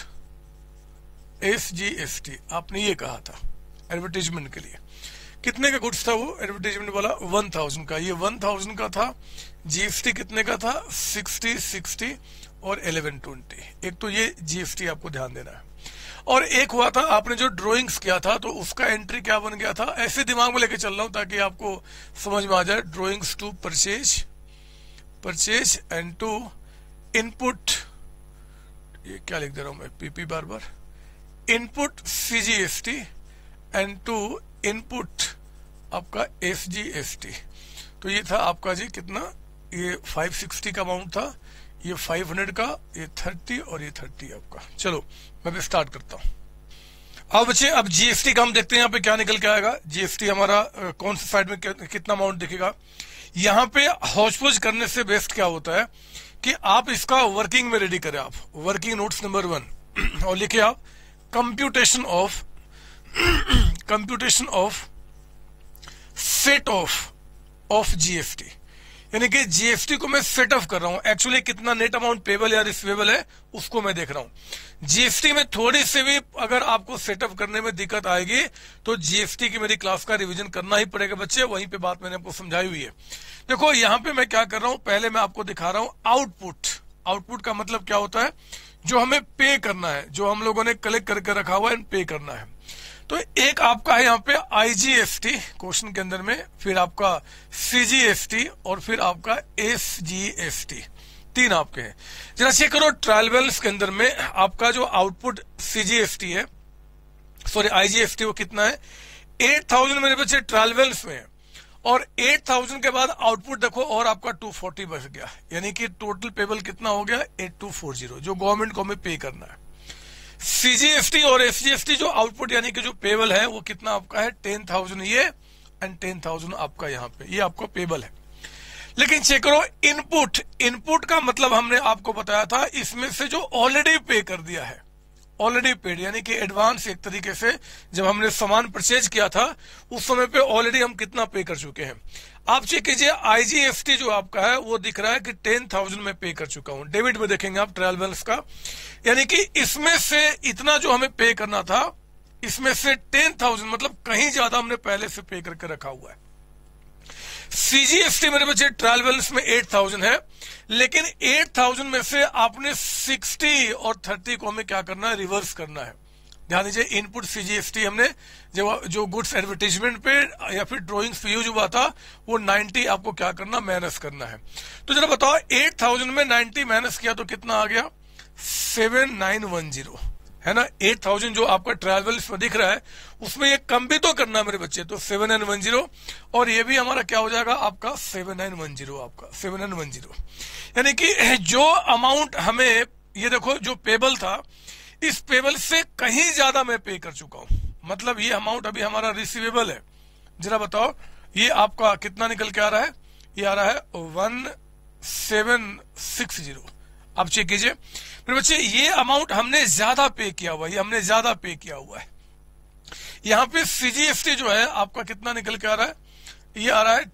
SGST, आपने ये कहा था एडवर्टीजमेंट के लिए। कितने का गुड्स था वो एडवर्टीजमेंट वाला? 1000 का। ये 1000 का था। जीएसटी कितने का था? 60, 60 और 1120। एक तो ये जीएसटी आपको ध्यान देना है। और एक हुआ था आपने जो ड्राइंग्स किया था, तो उसका एंट्री क्या बन गया था, ऐसे दिमाग में लेके चल रहा हूं ताकि आपको समझ में आ जाए। Drawings to purchase and to input, ये क्या लिख दे रहा हूं मैं, पीपी बार बार, input CGST and to input आपका एसजीएसटी। तो ये था आपका जी कितना, ये 560 का अमाउंट था, ये 500 का, ये 30 और ये 30 आपका। चलो मैं भी स्टार्ट करता हूं। अब बच्चे, अब जीएसटी का हम देखते हैं यहाँ पे क्या निकल के आएगा। जीएसटी हमारा कौन सी साइड में कितना अमाउंट दिखेगा। यहाँ पे हौच-पौच करने से बेस्ट क्या होता है कि आप इसका वर्किंग में रेडी करें। आप वर्किंग नोट्स नंबर 1 और लिखे आप computation of set off GST, यानी कि जीएसटी को मैं सेट ऑफ कर रहा हूं। एक्चुअली कितना नेट अमाउंट पेबल या रिसीवेबल है उसको मैं देख रहा हूं। जीएसटी में थोड़ी सी भी अगर आपको सेटअप करने में दिक्कत आएगी तो जीएसटी की मेरी क्लास का रिवीजन करना ही पड़ेगा बच्चे। वहीं पे बात मैंने आपको समझाई हुई है। देखो यहां पे मैं क्या कर रहा हूं, पहले मैं आपको दिखा रहा हूं आउटपुट। आउटपुट का मतलब क्या होता है, जो हमें पे करना है, जो हम लोगों ने कलेक्ट करके रखा हुआ है, पे करना है। तो एक आपका है यहाँ पे आईजीएसटी क्वेश्चन के अंदर में, फिर आपका सीजीएसटी और फिर आपका एसजीएसटी, 3 आपके हैं। जरा चेक करो ट्रायल बैलेंस के अंदर में आपका जो आउटपुट सीजीएसटी है, सॉरी आईजीएसटी, वो कितना है 8000 मेरे बच्चे ट्रायल बैलेंस में है। और 8000 के बाद आउटपुट देखो और आपका 240 बच गया, यानी कि टोटल पेबल कितना हो गया 8240, जो गवर्नमेंट को हमें पे करना है। सीजीएसटी और एसजीएसटी जो आउटपुट यानी कि जो पेबल है वो कितना आपका है 10,000 ये एंड 10,000 आपका यहाँ पे, ये आपको पेबल है। लेकिन चेक करो इनपुट, इनपुट का मतलब हमने आपको बताया था इसमें से जो ऑलरेडी पे कर दिया है, ऑलरेडी पेड, यानी कि एडवांस एक तरीके से जब हमने सामान परचेज किया था उस समय पे ऑलरेडी हम कितना पे कर चुके हैं। आप चेक कीजिए आईजीएसटी जो आपका है वो दिख रहा है कि 10,000 में पे कर चुका हूं। डेबिट में देखेंगे आप ट्रायल बैलेंस का, यानी कि इसमें से इतना जो हमें पे करना था, इसमें से 10,000 मतलब कहीं ज्यादा हमने पहले से पे करके रखा हुआ है। सीजीएसटी मेरे बच्चे ट्रायल बैलेंस में 8000 है, लेकिन 8000 में से आपने 60 और 30 को हमें क्या करना है, रिवर्स करना है। ध्यान दीजिए इनपुट सीजीएसटी हमने जो गुड्स एडवर्टीजमेंट पे या फिर ड्राइंग्स पे यूज हुआ था वो 90 आपको क्या करना, माइनस करना है। तो जरा बताओ 8000 में 90 माइनस किया तो कितना आ गया 7910, है ना। 8000 जो आपका ट्रायल बैलेंस में दिख रहा है उसमें ये कम भी तो करना है मेरे बच्चे, तो 7910 और ये भी हमारा क्या हो जाएगा आपका 7910, आपका 7910, यानी कि जो अमाउंट हमें, ये देखो जो पेबल था इस पेबल से कहीं ज्यादा मैं पे कर चुका हूं, मतलब ये अमाउंट अभी हमारा रिसीवेबल है। जरा बताओ ये आपका कितना निकल के आ रहा है, ये आ रहा है 1760। आप चेक कीजिए मेरे बच्चे, ये अमाउंट हमने ज्यादा पे किया हुआ है, ये हमने ज्यादा पे किया हुआ है। यहाँ पे सीजीएसटी जो है आपका कितना निकल के आ रहा है, ये आ रहा है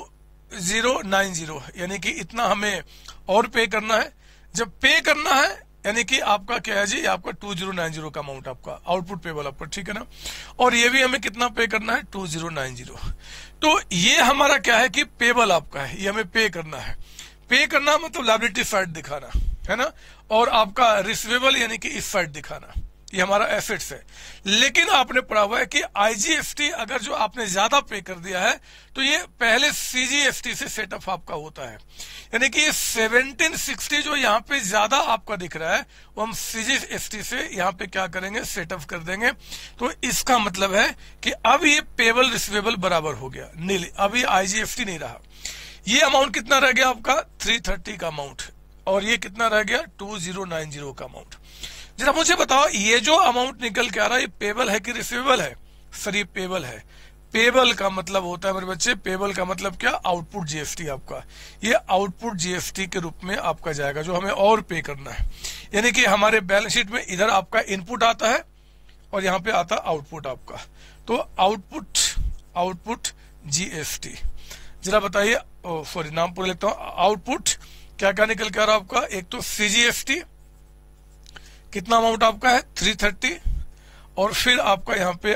2090, यानी कि इतना हमें और पे करना है। जब पे करना है यानी कि आपका क्या है जी, आपका 2090 का अमाउंट आपका आउटपुट पेबल आपका, ठीक है ना। और ये भी हमें कितना पे करना है, 2090। तो ये हमारा क्या है कि पेबल आपका है, ये हमें पे करना है। पे करना मतलब लायबिलिटी साइड दिखाना है ना, और आपका रिसीवेबल यानी कि इस साइड दिखाना, ये हमारा एसेट्स है। लेकिन आपने पढ़ा हुआ है कि आईजीएसटी अगर जो आपने ज्यादा पे कर दिया है तो ये पहले सीजीएसटी से सेटअप आपका होता है, यानी कि 1760 जो यहाँ पे ज्यादा आपका दिख रहा है वो हम सीजीएसटी से यहाँ पे क्या करेंगे, सेटअप कर देंगे। तो इसका मतलब है कि अब ये पेबल रिसीवेबल बराबर हो गया, नील, अभी आईजीएसटी नहीं रहा। ये अमाउंट कितना रह गया आपका, 330 का अमाउंट, और ये कितना रह गया, 2090 का अमाउंट। जरा मुझे बताओ, ये जो अमाउंट निकल के आ रहा है ये पेबल है कि रिसीवेबल है? सर ये पेबल है। पेबल का मतलब होता है मेरे बच्चे, पेबल का मतलब क्या, आउटपुट जीएसटी आपका। ये आउटपुट जीएसटी के रूप में आपका जाएगा, जो हमें और पे करना है। यानी कि हमारे बैलेंस शीट में इधर आपका इनपुट आता है और यहाँ पे आता है आउटपुट आपका। तो आउटपुट जीएसटी, जरा बताइए, सॉरी नाम पूरा लिखता हूं, आउटपुट क्या क्या निकल के आ रहा है आपका, एक तो सीजीएसटी कितना अमाउंट आपका है, 330, और फिर आपका यहाँ पे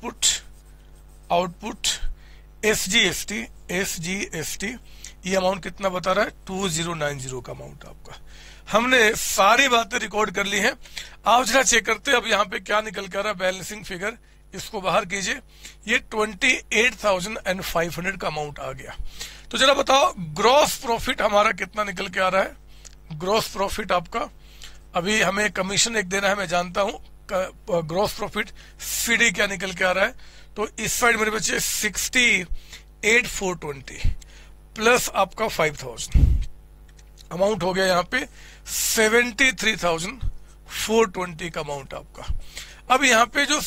आउटपुट एसजीएसटी, ये अमाउंट कितना बता रहा है, 2090 का अमाउंट आपका। हमने सारी बातें रिकॉर्ड कर ली हैं। आप जरा चेक करते हैं अब यहाँ पे क्या निकल के आ रहा है, बैलेंसिंग फिगर, इसको बाहर कीजिए। ये 28,500 का अमाउंट आ गया। तो जरा बताओ ग्रॉस प्रॉफिट हमारा कितना निकल के आ रहा है। ग्रॉस प्रॉफिट आपका, अभी हमें कमीशन एक देना है, मैं जानता हूं। ग्रॉस प्रॉफिट सीडी क्या निकल के आ रहा है, तो इस साइड मेरे बच्चे 68,420 प्लस आपका 5,000 अमाउंट हो गया, यहाँ पे 73,420 का अमाउंट आपका। अब यहाँ पे जो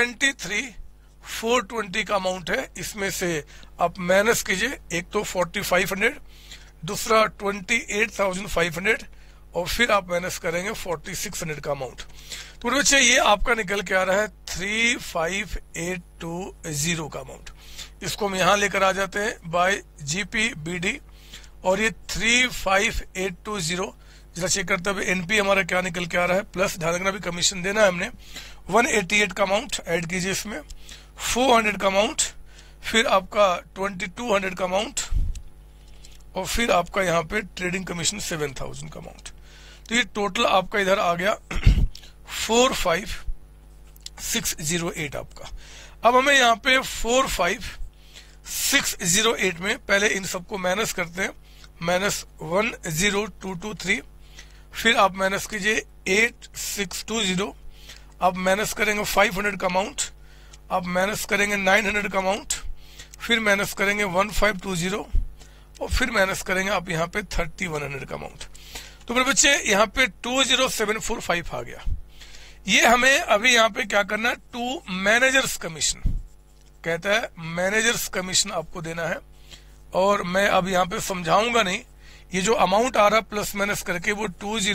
73,420 का अमाउंट है, इसमें से आप माइनस कीजिए, एक तो 4,500, दूसरा 28,500, और फिर आप माइनस करेंगे 4,600 का अमाउंट। तो बच्चे ये आपका निकल के आ रहा है 35,820 का अमाउंट। इसको हम यहां लेकर आ जाते हैं बाय जीपीबीडी, और ये 35,820 जरा चेक करते हैं एनपी हमारा क्या निकल के आ रहा है, प्लस ध्यान रखना भी कमीशन देना है हमने, 188 का अमाउंट ऐड कीजिए इसमें, 400 का अमाउंट, फिर आपका 2200 का अमाउंट, और फिर आपका यहाँ पे ट्रेडिंग कमीशन 7,000 का अमाउंट। तो ये टोटल आपका इधर आ गया 45,608 आपका। अब हमें यहाँ पे 45,608 में पहले इन सबको माइनस करते हैं, -10223, फिर आप माइनस कीजिए 8620, आप माइनस करेंगे 500 का अमाउंट, आप माइनस करेंगे 900 का अमाउंट, फिर माइनस करेंगे 1520, और फिर माइनस करेंगे आप यहाँ पे 3100 का अमाउंट। तो मेरे बच्चे यहाँ पे 20745 आ गया। ये हमें अभी यहाँ पे क्या करना है, टू मैनेजर्स कमीशन कहता है, मैनेजर्स कमीशन आपको देना है। और मैं अब यहाँ पे समझाऊंगा नहीं, ये जो अमाउंट आ रहा है प्लस माइनस करके वो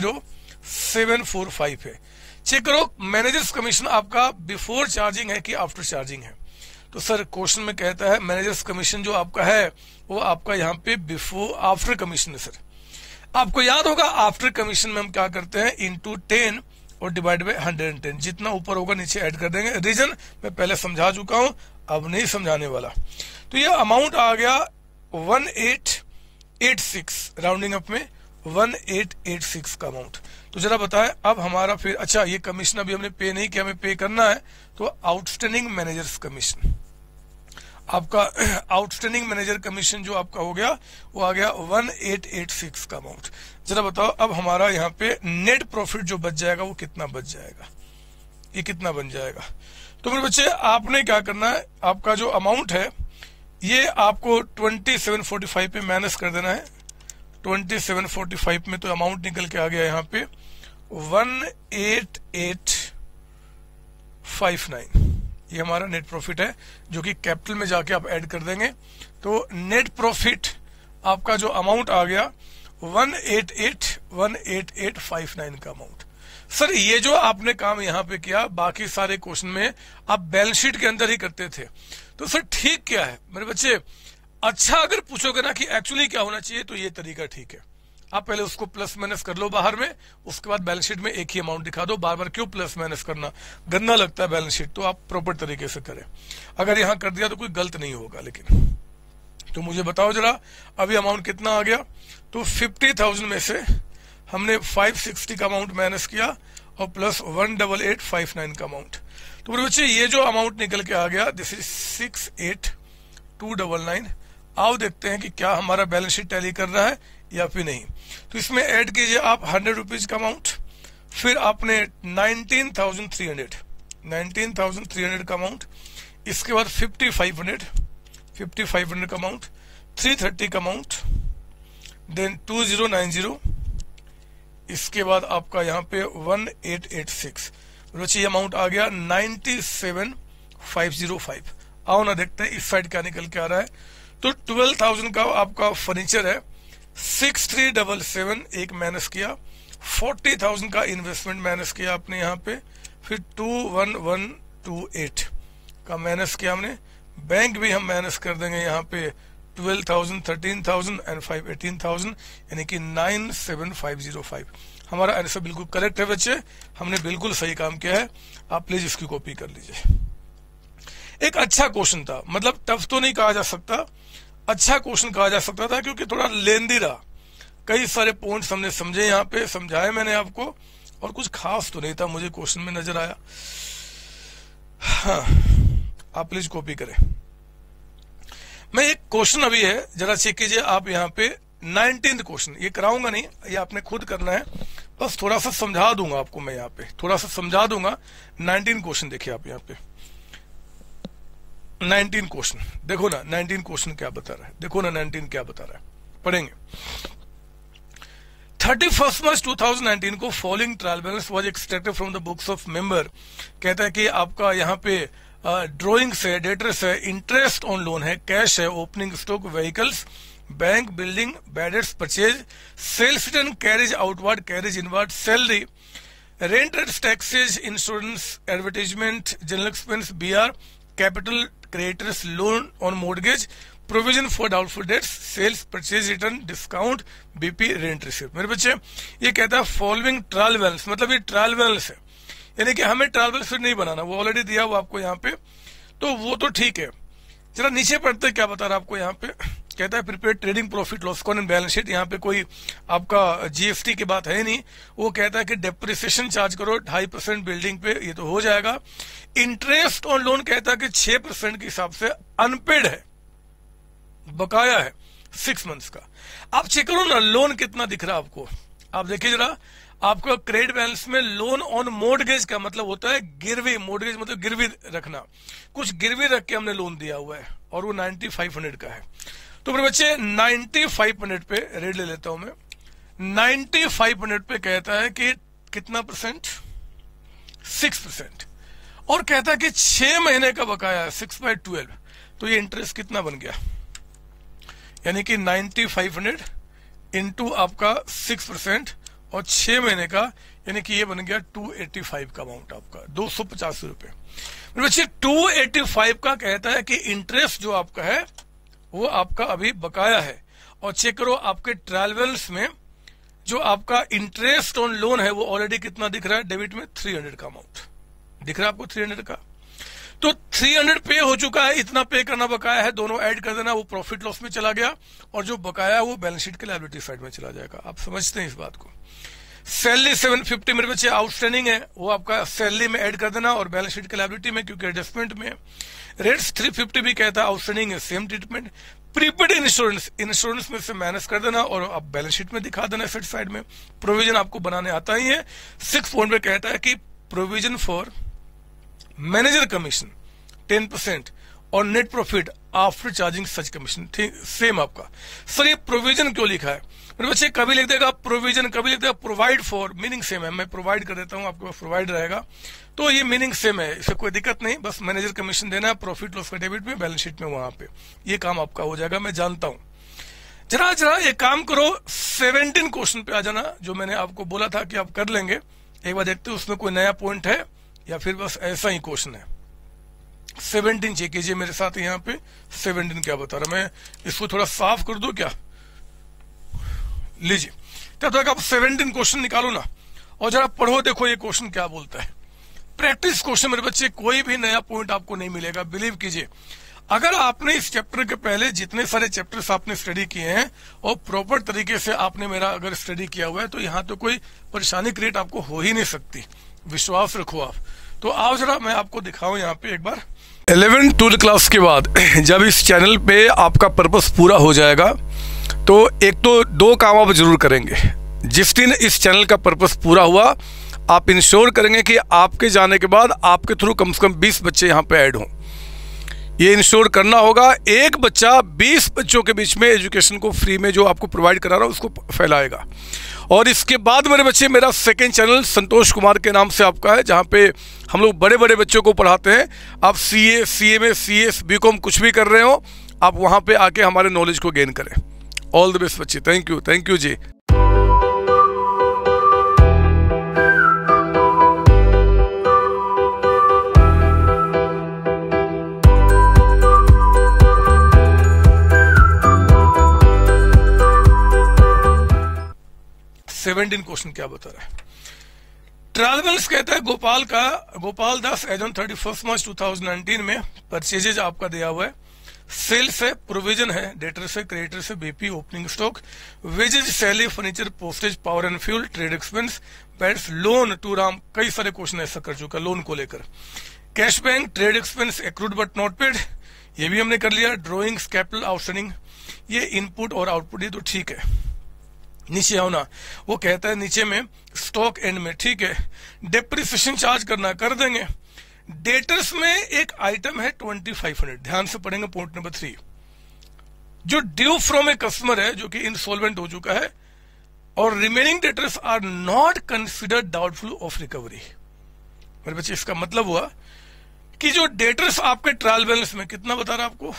20745 है। चेक करो मैनेजर्स कमीशन आपका बिफोर चार्जिंग है कि आफ्टर चार्जिंग है। तो सर क्वेश्चन में कहता है मैनेजर्स कमीशन जो आपका है वो आपका यहाँ पे बिफोर आफ्टर कमीशन है। सर आपको याद होगा आफ्टर कमीशन में हम क्या करते हैं, इंटू 10 और डिवाइड बाय 110, जितना ऊपर होगा नीचे ऐड कर देंगे। रीजन मैं पहले समझा चुका हूं, अब नहीं समझाने वाला। तो ये अमाउंट आ गया 1886, राउंडिंग अप में 1886 का अमाउंट। तो जरा बताएं अब हमारा फिर, अच्छा ये कमीशन अभी हमने पे नहीं किया, हमें पे करना है। तो आउटस्टैंडिंग मैनेजर्स कमीशन आपका, आउटस्टैंडिंग मैनेजर कमीशन जो आपका हो गया वो आ गया 1886 का अमाउंट। जरा बताओ अब हमारा यहाँ पे नेट प्रॉफिट जो बच जाएगा वो कितना बच जाएगा, ये कितना बन जाएगा। तो मेरे बच्चे आपने क्या करना है, आपका जो अमाउंट है ये आपको 2745 पे माइनस कर देना है। 2745 में तो अमाउंट निकल के आ गया यहाँ पे 18859, ये हमारा नेट प्रॉफिट है जो कि कैपिटल में जाके आप ऐड कर देंगे। तो नेट प्रॉफिट आपका जो अमाउंट आ गया 18859 का अमाउंट। सर ये जो आपने काम यहाँ पे किया, बाकी सारे क्वेश्चन में आप बैलेंस शीट के अंदर ही करते थे। तो सर ठीक क्या है मेरे बच्चे, अच्छा अगर पूछोगे ना कि एक्चुअली क्या होना चाहिए, तो ये तरीका ठीक है। आप पहले उसको प्लस माइनस कर लो बाहर में, उसके बाद बैलेंस शीट में एक ही अमाउंट दिखा दो। बार बार क्यों प्लस माइनस करना, गंदा लगता है बैलेंस शीट। तो आप प्रॉपर तरीके से करें। अगर यहां कर दिया तो कोई गलत नहीं होगा। लेकिन तो मुझे बताओ जरा अभी अमाउंट कितना आ गया। तो 50,000 में से हमने 560 का अमाउंट माइनस किया और प्लस 18859 का अमाउंट। तो मेरे बच्चे ये जो अमाउंट निकल के आ गया दिस इज 68299। आओ देखते हैं कि क्या हमारा बैलेंस शीट टैली कर रहा है या फिर नहीं। तो इसमें ऐड कीजिए आप 100 रुपीज का अमाउंट, फिर आपने 19,300 का अमाउंट, इसके बाद 5,500 का अमाउंट, 330 का अमाउंट, देन 2090, इसके बाद आपका यहाँ पे 1886। बच्चे ये अमाउंट आ गया 97,505। आओ ना देखते हैं इस साइड क्या निकल के आ रहा है। तो 12,000 का आपका फर्नीचर है, 6377 एक माइनस किया, 40,000 का इन्वेस्टमेंट माइनस किया आपने यहाँ पे, फिर 21128 का माइनस किया हमने। बैंक भी हम माइनस कर देंगे यहाँ पे 12,000, 13,000 एंड 18,000, यानी कि 97,505। हमारा आंसर बिल्कुल करेक्ट है बच्चे, हमने बिल्कुल सही काम किया है। आप प्लीज इसकी कॉपी कर लीजिए। एक अच्छा क्वेश्चन था, मतलब टफ तो नहीं कहा जा सकता, अच्छा क्वेश्चन कहा जा सकता था, क्योंकि थोड़ा लेंदी रहा। कई सारे पॉइंट्स हमने समझे, यहाँ पे समझाए मैंने आपको, और कुछ खास तो नहीं था मुझे क्वेश्चन में नजर आया। हाँ, आप प्लीज कॉपी करें। मैं एक क्वेश्चन अभी है, जरा चेक कीजिए आप यहाँ पे 19th क्वेश्चन। ये कराऊंगा नहीं, ये आपने खुद करना है, बस थोड़ा सा समझा दूंगा आपको मैं यहाँ पे, थोड़ा सा समझा दूंगा। 19 क्वेश्चन देखिए आप यहाँ पे, 19 क्वेश्चन देखो ना, 19 क्वेश्चन क्या बता रहा है, देखो ना 19 क्या बता रहा है, पढ़ेंगे। 31 मार्च 2019 को following trial balance was extracted from the books of member. कहता है कि आपका यहाँ पे ड्रॉइंग्स है, डेटर्स है, इंटरेस्ट ऑन लोन है, कैश है, opening stock, vehicles, bank, building, bad debts purchase, sales return, carriage outward, carriage inward, salary, rent, taxes, insurance, advertisement, general expense, BR, capital, creditors, loan on mortgage, provision for doubtful debts, sales, purchase return, discount, BP, rent receive. मेरे बच्चे ये कहता है following trial balance, मतलब ये trial balance है, यानी कि हमें ट्रायल बैलेंस नहीं बनाना, वो ऑलरेडी दिया हुआ आपको यहाँ पे, तो वो तो ठीक है। जरा नीचे पढ़ते क्या बता रहा है आपको यहाँ पे, कहता है prepare trading profit loss account and balance sheet. यहाँ पे कोई आपका GST की बात है नहीं, वो कहता है कि डेप्रिसिएशन चार्ज करो 2.5% बिल्डिंग पे, ये तो हो जाएगा। इंटरेस्ट ऑन लोन कहता है कि 6% के हिसाब से अनपेड है, बकाया है 6 मंथ्स का। आप चेक करो ना लोन कितना दिख रहा है आपको, आप देखिए जरा, आपको क्रेडिट बैलेंस में लोन ऑन मोर्टगेज का मतलब होता है गिरवी, मोर्टगेज मतलब गिरवी रखना, कुछ गिरवी रख के हमने लोन दिया हुआ है, और वो 9500 का है। तो मेरे बच्चे 9500 पे रेट ले लेता हूं मैं, 9500 पे कहता है कि कितना परसेंट, 6%, और कहता है कि 6 महीने का बकाया है 6/12। तो ये इंटरेस्ट कितना बन गया, यानी कि 9500 इंटू आपका 6% और 6 महीने का, यानी कि ये बन गया 285 का अमाउंट आपका, 285 रुपए। मेरे बच्चे 285 का कहता है कि इंटरेस्ट जो आपका है वो आपका अभी बकाया है। और चेक करो आपके ट्रायल बैलेंस में जो आपका इंटरेस्ट ऑन लोन है वो ऑलरेडी कितना दिख रहा है, डेबिट में 300 का अमाउंट दिख रहा है आपको, 300 का। तो 300 पे हो चुका है, इतना पे करना बकाया है, दोनों ऐड कर देना, वो प्रॉफिट लॉस में चला गया, और जो बकाया है वो बैलेंस शीट के लायबिलिटी साइड में चला जाएगा। आप समझते हैं इस बात को। सैलरी 750 मेरे बच्चे आउटस्टैंडिंग है, वो आपका सैलरी में ऐड कर देना और बैलेंस शीट के लायबिलिटी में, क्योंकि एडजस्टमेंट में। रेट्स 350 भी कहता है आउटस्टैंडिंग है, same treatment. Prepaid insurance, insurance में से माइनस कर देना और आप बैलेंस शीट में दिखा देना एसेट साइड में। प्रोविजन आपको बनाने आता ही है। 6 पॉइंट में कहता है कि प्रोविजन फॉर मैनेजर कमीशन 10% और net profit after charging such commission, ठीक सेम आपका। सर ये प्रोविजन क्यों लिखा है मेरे बच्चे, कभी लिख देगा प्रोविजन, कभी लिख देगा प्रोवाइड फॉर, मीनिंग सेम है। मैं प्रोवाइड कर देता हूं, आपके पास प्रोवाइड रहेगा, तो ये मीनिंग सेम है, इससे कोई दिक्कत नहीं। बस मैनेजर कमीशन देना है, प्रॉफिट लॉस का डेबिट में, बैलेंस शीट में, वहां पे ये काम आपका हो जाएगा, मैं जानता हूं। जरा जरा एक काम करो, 17 क्वेश्चन पे आ जाना, जो मैंने आपको बोला था कि आप कर लेंगे। एक बार देखते हो उसमें कोई नया पॉइंट है या फिर बस ऐसा ही क्वेश्चन है। 17 चेक कीजिए मेरे साथ यहाँ पे, 17 क्या बता रहा, मैं इसको थोड़ा साफ कर दूं क्या, लीजिए तब तक आप 17 क्वेश्चन निकालो ना और जरा पढ़ो, देखो ये क्वेश्चन क्या बोलता है। प्रैक्टिस क्वेश्चन मेरे बच्चे, कोई भी नया पॉइंट आपको नहीं मिलेगा, बिलीव कीजिए। अगर आपने इस चैप्टर के पहले जितने सारे चैप्टर्स आपने स्टडी किए हैं और प्रॉपर तरीके से आपने मेरा अगर स्टडी किया हुआ है तो यहाँ तो कोई परेशानी क्रिएट आपको हो ही नहीं सकती, विश्वास रखो आप। तो आओ जरा मैं आपको दिखाऊं यहाँ पे एक बार। 11-12 क्लास के बाद जब इस चैनल पे आपका पर्पस पूरा हो जाएगा तो एक तो दो काम आप जरूर करेंगे। जिस दिन इस चैनल का पर्पस पूरा हुआ, आप इंश्योर करेंगे कि आपके जाने के बाद आपके थ्रू कम से कम 20 बच्चे यहाँ पे ऐड हों। ये इंश्योर करना होगा। एक बच्चा 20 बच्चों के बीच में एजुकेशन को फ्री में जो आपको प्रोवाइड करा रहा है उसको फैलाएगा। और इसके बाद मेरे बच्चे, मेरा सेकंड चैनल संतोष कुमार के नाम से आपका है, जहाँ पे हम लोग बड़े बड़े बच्चों को पढ़ाते हैं। आप CA, CMA, CS, BCom कुछ भी कर रहे हो, आप वहाँ पे आके हमारे नॉलेज को गेन करें। ऑल द बेस्ट बच्चे, थैंक यू जी। क्वेश्चन क्या बता रहा है? ट्रायल बैलेंस कहता है Gopal Das as on 31 March 2019 में परचेजेज आपका दिया हुआ है, सेल्स है, प्रोविजन है, डेटर्स है, क्रेडिटर्स है, BP, opening stock, wages, salary, furniture, postage, power and fuel, trade expense, bad debts, loan to Ram. कई सारे क्वेश्चन ऐसा कर चुका लोन को लेकर। Cash bank, trade expense, accrued but not paid, ये भी हमने कर लिया। ड्रॉइंग्स, कैपिटल आउटस्टैंडिंग, ये इनपुट और आउटपुट, ये तो ठीक है। नीचे आओ ना, वो कहता है नीचे में स्टॉक एंड में, ठीक है, डेप्रिसिएशन चार्ज करना कर देंगे। डेटर्स में एक आइटम है 2500, ध्यान से पढ़ेंगे पॉइंट नंबर 3, जो ड्यू फ्रॉम ए कस्टमर है जो कि इंसॉल्वेंट हो चुका है, और remaining debtors are not considered doubtful of recovery. मेरे बच्चे, इसका मतलब हुआ कि जो डेटर्स आपके ट्रायल बैलेंस में कितना बता रहा है आपको,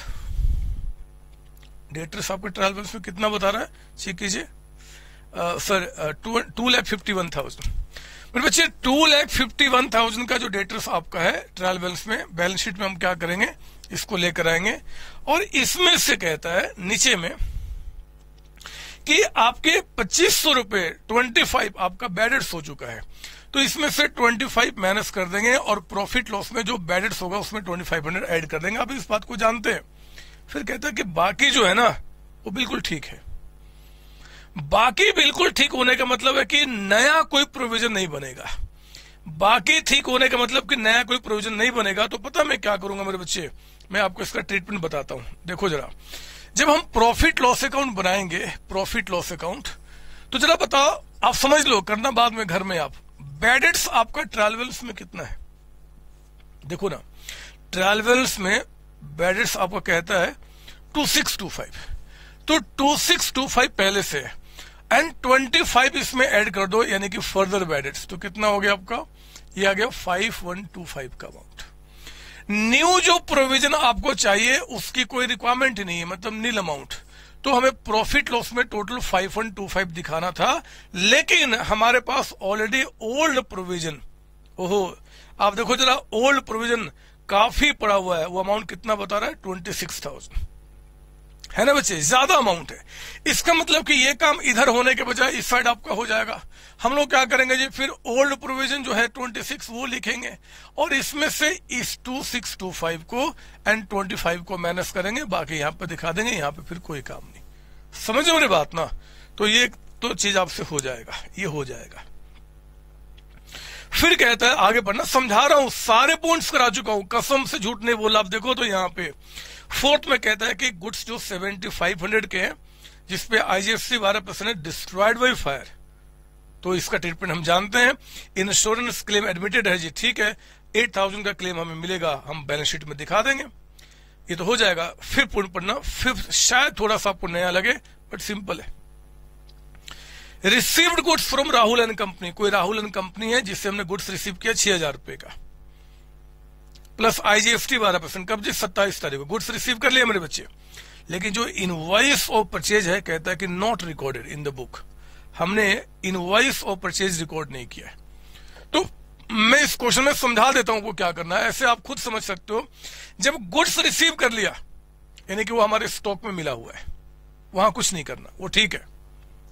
डेटर्स आपके ट्रायल बैलेंस में कितना बता रहा है, चेक कीजिए सर, 2,51,000। मेरे बच्चे 2,51,000 का जो डेटर्स आपका है ट्रायल बैलेंस में, बैलेंस शीट में हम क्या करेंगे, इसको लेकर आएंगे और इसमें से कहता है नीचे में कि आपके 2500 रुपए 25 आपका बैडेड्स हो चुका है, तो इसमें से 25 माइनस कर देंगे और प्रॉफिट लॉस में जो बैडेड्स होगा उसमें 2500 ऐड कर देंगे। आप इस बात को जानते हैं। फिर कहता है कि बाकी जो है ना वो बिल्कुल ठीक है। बाकी बिल्कुल ठीक होने का मतलब है कि नया कोई प्रोविजन नहीं बनेगा। बाकी ठीक होने का मतलब कि नया कोई प्रोविजन नहीं बनेगा। तो पता मैं क्या करूंगा मेरे बच्चे, मैं आपको इसका ट्रीटमेंट बताता हूं। देखो जरा, जब हम प्रॉफिट लॉस अकाउंट बनाएंगे, प्रॉफिट लॉस अकाउंट, तो जरा बताओ, आप समझ लो, करना बाद में घर में आप, बैडेड्स आपका ट्रायल बैलेंस में कितना है? देखो ना, ट्रायल बैलेंस में बैडेड्स आपका कहता है 2625, तो 2625 पहले से है एंड 25 इसमें ऐड कर दो, यानी कि फर्दर बैडेड्स, तो कितना हो गया आपका, ये आ गया 5125 का अमाउंट। न्यू जो प्रोविजन आपको चाहिए उसकी कोई रिक्वायरमेंट ही नहीं है, मतलब नील अमाउंट। तो हमें प्रॉफिट लॉस में टोटल 5125 दिखाना था, लेकिन हमारे पास ऑलरेडी ओल्ड प्रोविजन, ओहो आप देखो जरा, ओल्ड प्रोविजन काफी पड़ा हुआ है। वो अमाउंट कितना बता रहा है, 26,000 है ना बच्चे, ज्यादा अमाउंट है। इसका मतलब कि ये काम इधर होने के बजाय इस साइड आपका हो जाएगा। हम लोग क्या करेंगे जी, फिर ओल्ड प्रोविजन जो है 26 वो लिखेंगे और इसमें से इस 2625 को एंड 25 को माइनस करेंगे, बाकी यहाँ पे दिखा देंगे। यहाँ पे फिर कोई काम नहीं, समझो मेरी बात ना। तो ये तो चीज आपसे हो जाएगा, ये हो जाएगा। फिर कहता है आगे बढ़ना, समझा रहा हूं, सारे पॉइंट्स करा चुका हूं, कसम से झूठ नहीं बोला। आप देखो तो यहाँ पे फोर्थ में कहता है कि गुड्स जो 7500 के हैं जिसपे IGST 12% है, डिस्ट्रॉयड बाय फायर, तो इसका ट्रीटमेंट हम जानते हैं। इंश्योरेंस क्लेम एडमिटेड है जी, ठीक है, 8000 का क्लेम हमें मिलेगा, हम बैलेंस शीट में दिखा देंगे, ये तो हो जाएगा। फिर पॉइंट पढ़ना, फिफ्थ शायद थोड़ा सा आपको नया लगे बट सिंपल है। Received goods from Rahul and company, कोई राहुल एंड कंपनी है जिससे हमने गुड्स रिसीव किया 6000 रुपए का, प्लस IGST 12%, कब जी 27 तारीख को गुड्स रिसीव कर लिया मेरे बच्चे। लेकिन जो इनवॉइस ऑफ परचेज है कहता है कि not recorded in the book, हमने इनवॉइस ऑफ परचेज रिकॉर्ड नहीं किया है। तो मैं इस क्वेश्चन में समझा देता हूं वो क्या करना है, ऐसे आप खुद समझ सकते हो। जब गुड्स रिसीव कर लिया यानी कि वो हमारे स्टॉक में मिला हुआ है, वहां कुछ नहीं करना, वो ठीक है,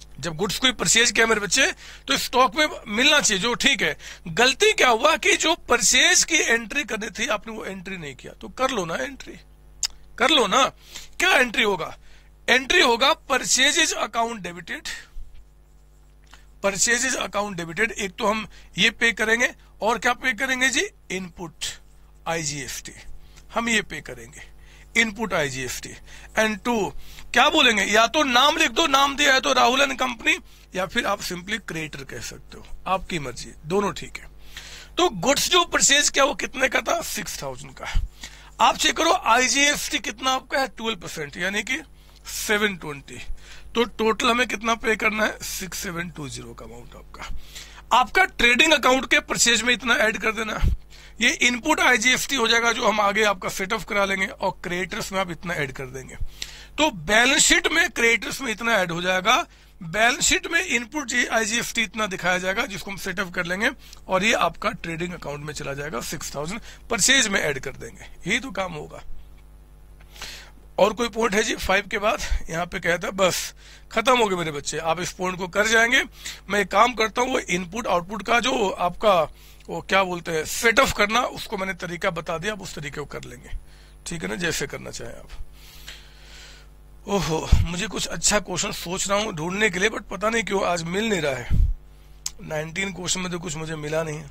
जब गुड्स कोई परचेज किया मेरे बच्चे तो स्टॉक में मिलना चाहिए, जो ठीक है। गलती क्या हुआ कि जो परचेज की एंट्री करनी थी आपने वो एंट्री नहीं किया, तो कर लो ना एंट्री, कर लो ना। क्या एंट्री होगा? एंट्री होगा purchases account debited, purchases account debited. एक तो हम ये पे करेंगे और क्या पे करेंगे जी? इनपुट आईजीएसटी, हम ये पे करेंगे इनपुट आईजीएसटी। एंड टू क्या बोलेंगे? या तो नाम लिख दो, नाम दिया है तो राहुल एंड कंपनी, या फिर आप सिंपली क्रिएटर कह सकते हो, आपकी मर्जी, दोनों ठीक है। तो गुड्स जो परचेज किया वो कितने का था? 6000 का। आप चेक करो आईजीएसटी कितना आपका है? 12%, यानी कि 720। तो टोटल हमें कितना पे करना है? 6720 का अमाउंट आपका ट्रेडिंग अकाउंट के परचेज में इतना ऐड कर देना। ये इनपुट आईजीएसटी हो जाएगा जो हम आगे आपका सेटअप करा लेंगे, और क्रिएटर्स में आप इतना ऐड कर देंगे। तो बैलेंस शीट में क्रिएटर्स में इतना ऐड हो जाएगा, बैलेंस शीट में इनपुट आईजीएसटी इतना दिखाया जाएगा जिसको हम सेटअप कर लेंगे, और ये आपका ट्रेडिंग अकाउंट में चला जाएगा। 6000 परचेज में ऐड कर देंगे, यही तो काम होगा। और कोई पॉइंट है जी 5 के बाद? यहाँ पे कहता है बस खत्म हो गए मेरे बच्चे, आप इस पॉइंट को कर जाएंगे। मैं एक काम करता हूँ, वो इनपुट आउटपुट का जो आपका वो क्या बोलते हैं सेटअप करना, उसको मैंने तरीका बता दिया, आप उस तरीके को कर लेंगे, ठीक है ना, जैसे करना चाहें आप। ओहो, मुझे कुछ अच्छा क्वेश्चन सोच रहा हूँ ढूंढने के लिए, बट पता नहीं क्यों आज मिल नहीं रहा है। 19 क्वेश्चन में तो कुछ मुझे मिला नहीं,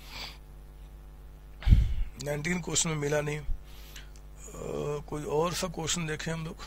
19 क्वेश्चन में मिला नहीं। कोई और सा क्वेश्चन देखें हम लोग।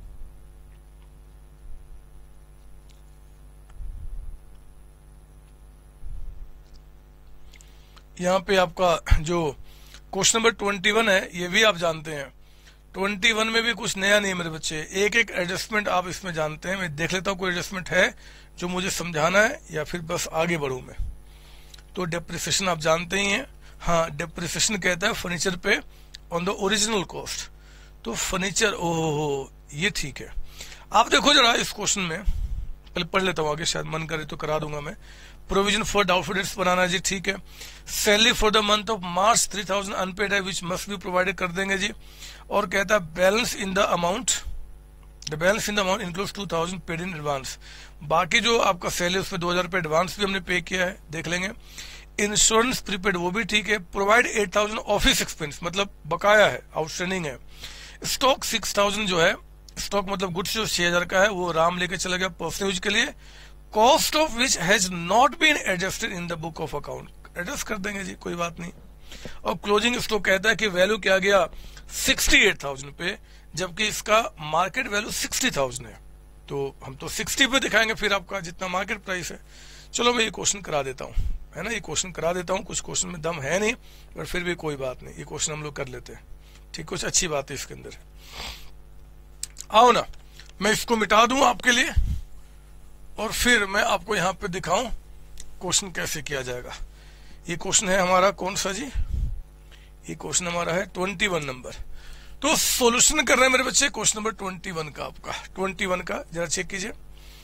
यहाँ पे आपका जो क्वेश्चन नंबर 21 है, ये भी आप जानते हैं 21 में भी कुछ नया नहीं है मेरे बच्चे। एक एक एडजस्टमेंट आप इसमें जानते हैं। मैं देख लेता हूँ कोई एडजस्टमेंट है जो मुझे समझाना है, या फिर बस आगे बढ़ूं मैं। तो डेप्रिसिएशन आप जानते ही हैं। हाँ, डेप्रिसिएशन कहता है फर्नीचर पे ऑन द ओरिजिनल कॉस्ट। तो फर्नीचर, ओहो, ये ठीक है। आप देखो जरा इस क्वेश्चन में, पहले पढ़ लेता हूँ आगे, शायद मन करे तो करा दूंगा मैं। प्रोविजन फॉर डाउटफुल डेट्स बनाना जी, ठीक है। Salary for the month of March 3000 unpaid है विच मस्ट बी प्रोवाइडेड कर देंगे जी। और कहता है balance in the amount, the balance in the amount includes 2000 paid in advance. बाकी जो आपका सैलरी उसमें 2000 रुपए एडवांस भी हमने पे किया है, देख लेंगे। इंश्योरेंस प्रीपेड वो भी ठीक है। प्रोवाइड 8000 ऑफिस एक्सपेंस, मतलब बकाया है, आउटस्टैंडिंग है। स्टॉक 6000 जो है, स्टॉक मतलब गुड्स जो 6000 का है वो राम लेके चला गया पर्सनल यूज के लिए। Cost of which has not been adjusted in the book of account, adjust कर देंगे जी, कोई बात नहीं। और क्लोजिंग स्टॉक कहता है कि वैल्यू क्या गया 68,000 पे, जबकि इसका मार्केट वैल्यू 60,000 है। तो हम तो 60 पे दिखाएंगे फिर आपका जितना मार्केट प्राइस है। चलो मैं ये क्वेश्चन करा देता हूँ, है ना, ये क्वेश्चन करा देता हूँ। कुछ क्वेश्चन में दम है नहीं, पर फिर भी कोई बात नहीं, ये क्वेश्चन हम लोग कर लेते हैं, ठीक। कुछ अच्छी बात है इसके अंदर। आओ ना, मैं इसको मिटा दूं आपके लिए, और फिर मैं आपको यहाँ पे दिखाऊं क्वेश्चन कैसे किया जाएगा। ये क्वेश्चन है हमारा कौन सा जी? ये क्वेश्चन हमारा है 21 नंबर। तो सॉल्यूशन कर रहे हैं मेरे बच्चे क्वेश्चन नंबर 21 का, आपका 21 का जरा चेक कीजिए।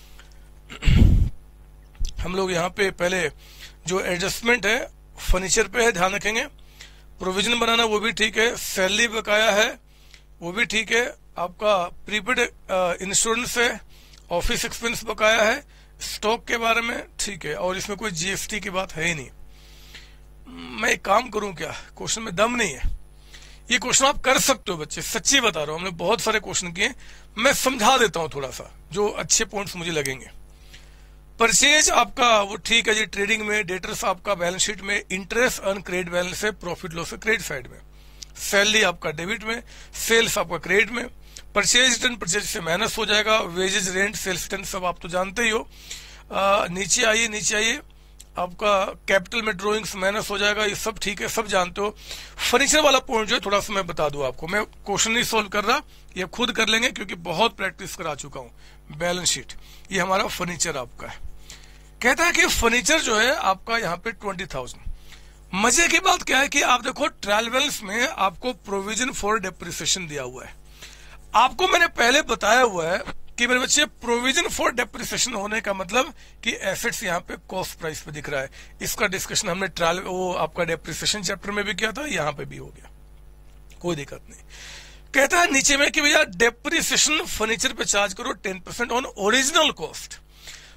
हम लोग यहाँ पे पहले जो एडजस्टमेंट है फर्नीचर पे है, ध्यान रखेंगे। प्रोविजन बनाना वो भी ठीक है, सैलरी बकाया है वो भी ठीक है, आपका प्रीपेड इंश्योरेंस है, ऑफिस एक्सपेंस बकाया है, स्टॉक के बारे में ठीक है, और इसमें कोई जीएसटी की बात है ही नहीं। मैं एक काम करूं क्या, क्वेश्चन में दम नहीं है। ये क्वेश्चन आप कर सकते हो बच्चे, सच्ची बता रहा हूं, हमने बहुत सारे क्वेश्चन किए। मैं समझा देता हूं थोड़ा सा जो अच्छे पॉइंट्स मुझे लगेंगे। परचेज आपका वो ठीक है जी, ट्रेडिंग में। डेटर्स आपका बैलेंस शीट में। इंटरेस्ट अर्न क्रेडिट बैलेंस है, प्रॉफिट लॉस है क्रेडिट साइड में। सैलरी आपका डेबिट में, सेल्स आपका क्रेडिट में। परचेज रिटर्न परचेज से माइनस हो जाएगा। वेजेज, रेंट, सेल्स रिटर्न सब आप तो जानते ही हो। नीचे आइए, नीचे आइए, आपका कैपिटल में ड्रॉइंग्स माइनस हो जाएगा, ये सब ठीक है, सब जानते हो। फर्नीचर वाला पॉइंट जो है थोड़ा सा मैं बता दूं आपको, मैं क्वेश्चन नहीं सोल्व कर रहा, ये खुद कर लेंगे क्योंकि बहुत प्रैक्टिस करा चुका हूं। बैलेंस शीट, ये हमारा फर्नीचर आपका है। कहता है कि फर्नीचर जो है आपका यहाँ पे 20,000। मजे की बात क्या है कि आप देखो ट्रायल बैलेंस में आपको प्रोविजन फॉर डेप्रिसिएशन दिया हुआ है। आपको मैंने पहले बताया हुआ है कि मेरे बच्चे प्रोविजन फॉर डेप्रिसिएशन होने का मतलब कि एसेट्स यहाँ पे कॉस्ट प्राइस पे दिख रहा है। इसका डिस्कशन हमने ट्रायल वो आपका डेप्रिसिएशन चैप्टर में भी किया था, यहाँ पे भी हो गया, कोई दिक्कत नहीं। कहता है नीचे में कि भैया डेप्रिसिएशन फर्नीचर पे चार्ज करो 10% ऑन ओरिजिनल कॉस्ट।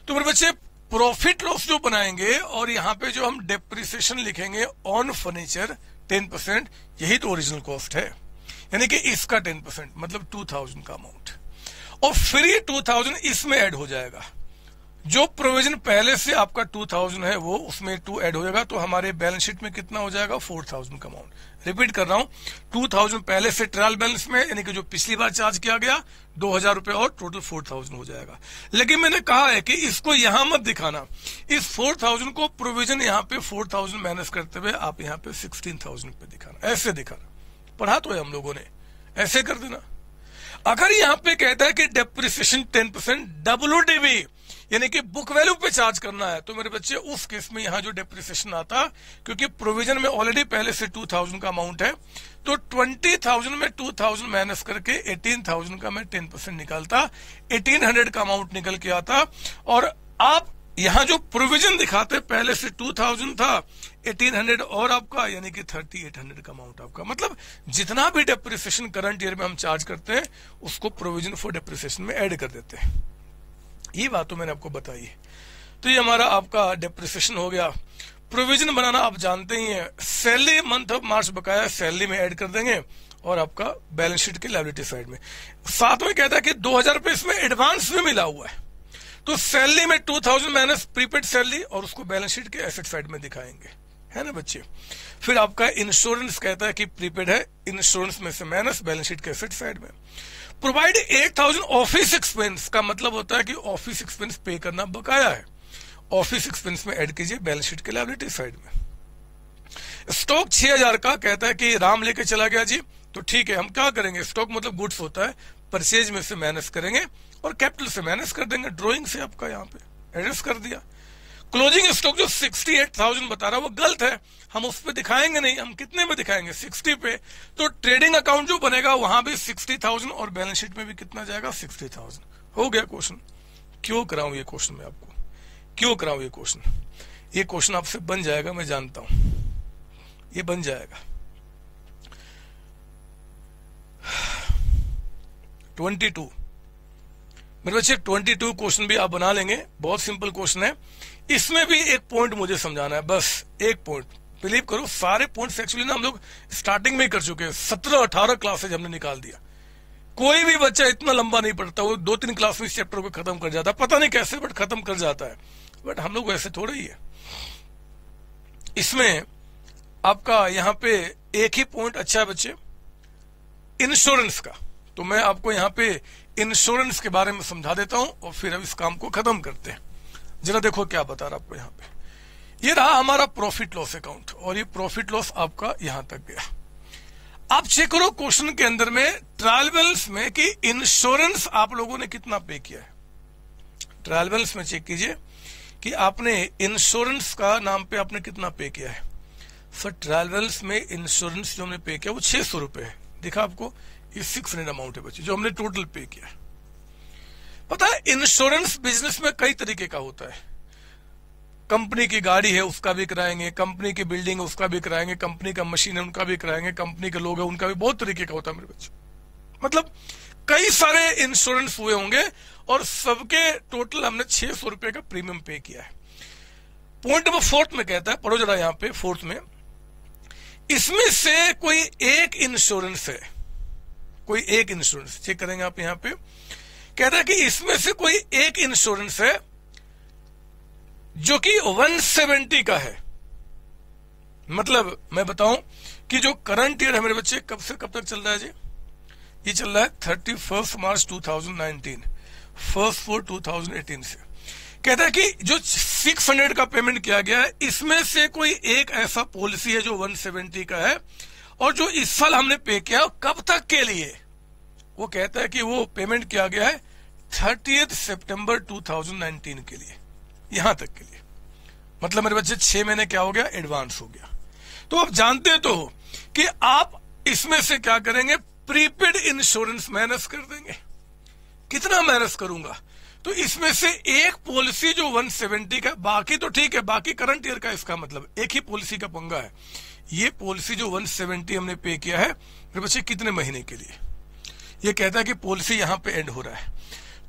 तो मेरे बच्चे प्रॉफिट लॉस जो बनाएंगे और यहाँ पे जो हम डेप्रिसिएशन लिखेंगे ऑन फर्नीचर 10%, यही तो ओरिजिनल कॉस्ट है, यानी कि इसका 10% मतलब 2000 का अमाउंट, और फिर ये 2000 इसमें ऐड हो जाएगा। जो प्रोविजन पहले से आपका 2000 है वो उसमें 2 ऐड हो जाएगा, तो हमारे बैलेंस शीट में कितना हो जाएगा 4000 का अमाउंट। रिपीट कर रहा हूं, 2000 पहले से ट्रायल बैलेंस में, यानी कि जो पिछली बार चार्ज किया गया 2000 रुपए, और टोटल 4000 हो जाएगा। लेकिन मैंने कहा है कि इसको यहां मत दिखाना, इस 4000 को प्रोविजन यहाँ पे 4000 माइनस करते हुए आप यहाँ पे 16000 पे दिखाना, ऐसे दिखाना। पढ़ा तो है हम लोगों ने, ऐसे कर देना। अगर यहाँ पे कहता है कि डेप्रिसिएशन 10% WDV यानी कि बुक वैल्यू पे चार्ज करना है, तो मेरे बच्चे उस केस में यहाँ जो डेप्रिसिएशन आता, क्योंकि प्रोविजन में ऑलरेडी पहले से 2000 का अमाउंट है, तो 20,000 में 2000 माइनस करके 18,000 का मैं 10% निकालता, 1800 का अमाउंट निकल के आता। और आप यहाँ जो प्रोविजन दिखाते पहले से 2000 था, 1800 और आपका, यानी कि 3800 का अमाउंट आपका, मतलब जितना भी डेप्रिसिएशन करंट ईयर में हम चार्ज करते हैं उसको प्रोविजन फॉर डेप्रिसिएशन में ऐड कर देते हैं। ये बात तो मैंने आपको बताई है। तो ये हमारा आपका डेप्रिसिएशन हो गया। प्रोविजन बनाना आप जानते ही हैं, सैलरी मंथ ऑफ मार्च बकाया सैलरी में ऐड कर देंगे, और आपका बैलेंस शीट के लायबिलिटी साइड में साथ में कहता है कि 2000 रुपए इसमें एडवांस में मिला हुआ है, तो सैलरी में 2000 माइनस प्रीपेड सैलरी, और उसको बैलेंस शीट के एसेट साइड में दिखाएंगे, है ना बच्चे। फिर आपका इंश्योरेंस कहता है कि प्रीपेड है, इंश्योरेंस में से माइनस बैलेंस शीट के एसेट साइड में। प्रोवाइड 8000 ऑफिस एक्सपेंस का मतलब होता है कि ऑफिस एक्सपेंस पे करना बकाया है, ऑफिस एक्सपेंस में ऐड कीजिए बैलेंस शीट के लायबिलिटी साइड में। स्टॉक 6000 का कहता है कि राम लेके चला गया जी, तो ठीक है, हम क्या करेंगे, स्टॉक मतलब गुड्स होता है, परचेज में से माइनस करेंगे और कैपिटल से माइनस कर देंगे, ड्रॉइंग से आपका यहाँ पे एड्रेस कर दिया। क्लोजिंग स्टॉक जो 68,000 बता रहा है वो गलत है, हम उस पे दिखाएंगे नहीं, हम कितने में दिखाएंगे 60 पे, तो ट्रेडिंग अकाउंट जो बनेगा वहां भी 60,000 और बैलेंस शीट में भी कितना जाएगा 60,000। हो गया क्वेश्चन। क्यों कराऊं ये क्वेश्चन मैं आपको, क्यों कराऊं ये क्वेश्चन, ये क्वेश्चन आपसे बन जाएगा, मैं जानता हूं ये बन जाएगा। 22 मेरे बच्चे 22 क्वेश्चन भी आप बना लेंगे, बहुत सिंपल क्वेश्चन है। इसमें भी एक पॉइंट मुझे समझाना है, बस एक पॉइंट। बिलीव करो सारे पॉइंट्स एक्चुअली ना हम लोग स्टार्टिंग में ही कर चुके हैं, 17-18 क्लासेज हमने निकाल दिया। कोई भी बच्चा इतना लंबा नहीं पढ़ता, वो 2-3 क्लास में इस चैप्टर को खत्म कर जाता है, पता नहीं कैसे बट खत्म कर जाता है। बट हम लोग वैसे थोड़ा ही है। इसमें आपका यहाँ पे एक ही पॉइंट अच्छा है बच्चे, इंश्योरेंस का, तो मैं आपको यहाँ पे इंश्योरेंस के बारे में समझा देता हूं और फिर अब इस काम को खत्म करते हैं। जरा देखो क्या बता रहा आपको यहाँ पे। ये रहा हमारा प्रॉफिट लॉस अकाउंट, और ये प्रॉफिट लॉस आपका यहां तक गया। आप चेक करो क्वेश्चन के अंदर में ट्रायल बैलेंस में कि इंश्योरेंस आप लोगों ने कितना पे किया है। ट्रायल बैलेंस में चेक कीजिए कि आपने इंश्योरेंस का नाम पे आपने कितना पे किया है। सर ट्रायल बैलेंस में इंश्योरेंस जो हमने पे किया वो 600 रुपए है, दिखा आपको, ये 600 अमाउंट है बच्चे जो हमने टोटल पे किया है। पता है इंश्योरेंस बिजनेस में कई तरीके का होता है, कंपनी की गाड़ी है उसका भी कराएंगे, कंपनी की बिल्डिंग है उसका भी कराएंगे, कंपनी का मशीन है उनका भी कराएंगे, कंपनी के लोग है उनका भी, बहुत तरीके का होता है मेरे बच्चे। मतलब कई सारे इंश्योरेंस हुए होंगे और सबके टोटल हमने 600 रुपए का प्रीमियम पे किया है। पॉइंट नंबर 4 में कहता है, पढ़ो जरा यहाँ पे 4 में, इसमें से कोई एक इंश्योरेंस है, कोई एक इंश्योरेंस चेक करेंगे आप यहाँ पे, कहता है कि इसमें से कोई एक इंश्योरेंस है जो कि 170 का है। मतलब मैं बताऊं कि जो करंट ईयर है मेरे बच्चे कब से कब तक चल रहा है जी, ये चल रहा है 31 मार्च 2019, 1 2018 से। कहता है कि जो 600 का पेमेंट किया गया है इसमें से कोई एक ऐसा पॉलिसी है जो 170 का है, और जो इस साल हमने पे किया कब तक के लिए, वो कहता है कि वो पेमेंट किया गया है 30 सितंबर 2019 के लिए, यहां तक के लिए। मतलब मेरे बच्चे 6 महीने क्या हो गया, एडवांस हो गया। तो आप जानते तो हो कि आप इसमें से क्या करेंगे, प्रीपेड इंश्योरेंस माइनस कर देंगे। कितना माइनस करूंगा, तो इसमें से एक पॉलिसी जो 170 का, बाकी तो ठीक है, बाकी करंट ईयर का, इसका मतलब एक ही पॉलिसी का पंगा है। ये पॉलिसी जो 170 हमने पे किया है मेरे बच्चे कितने महीने के लिए, ये कहता है कि पॉलिसी यहां पे एंड हो रहा है।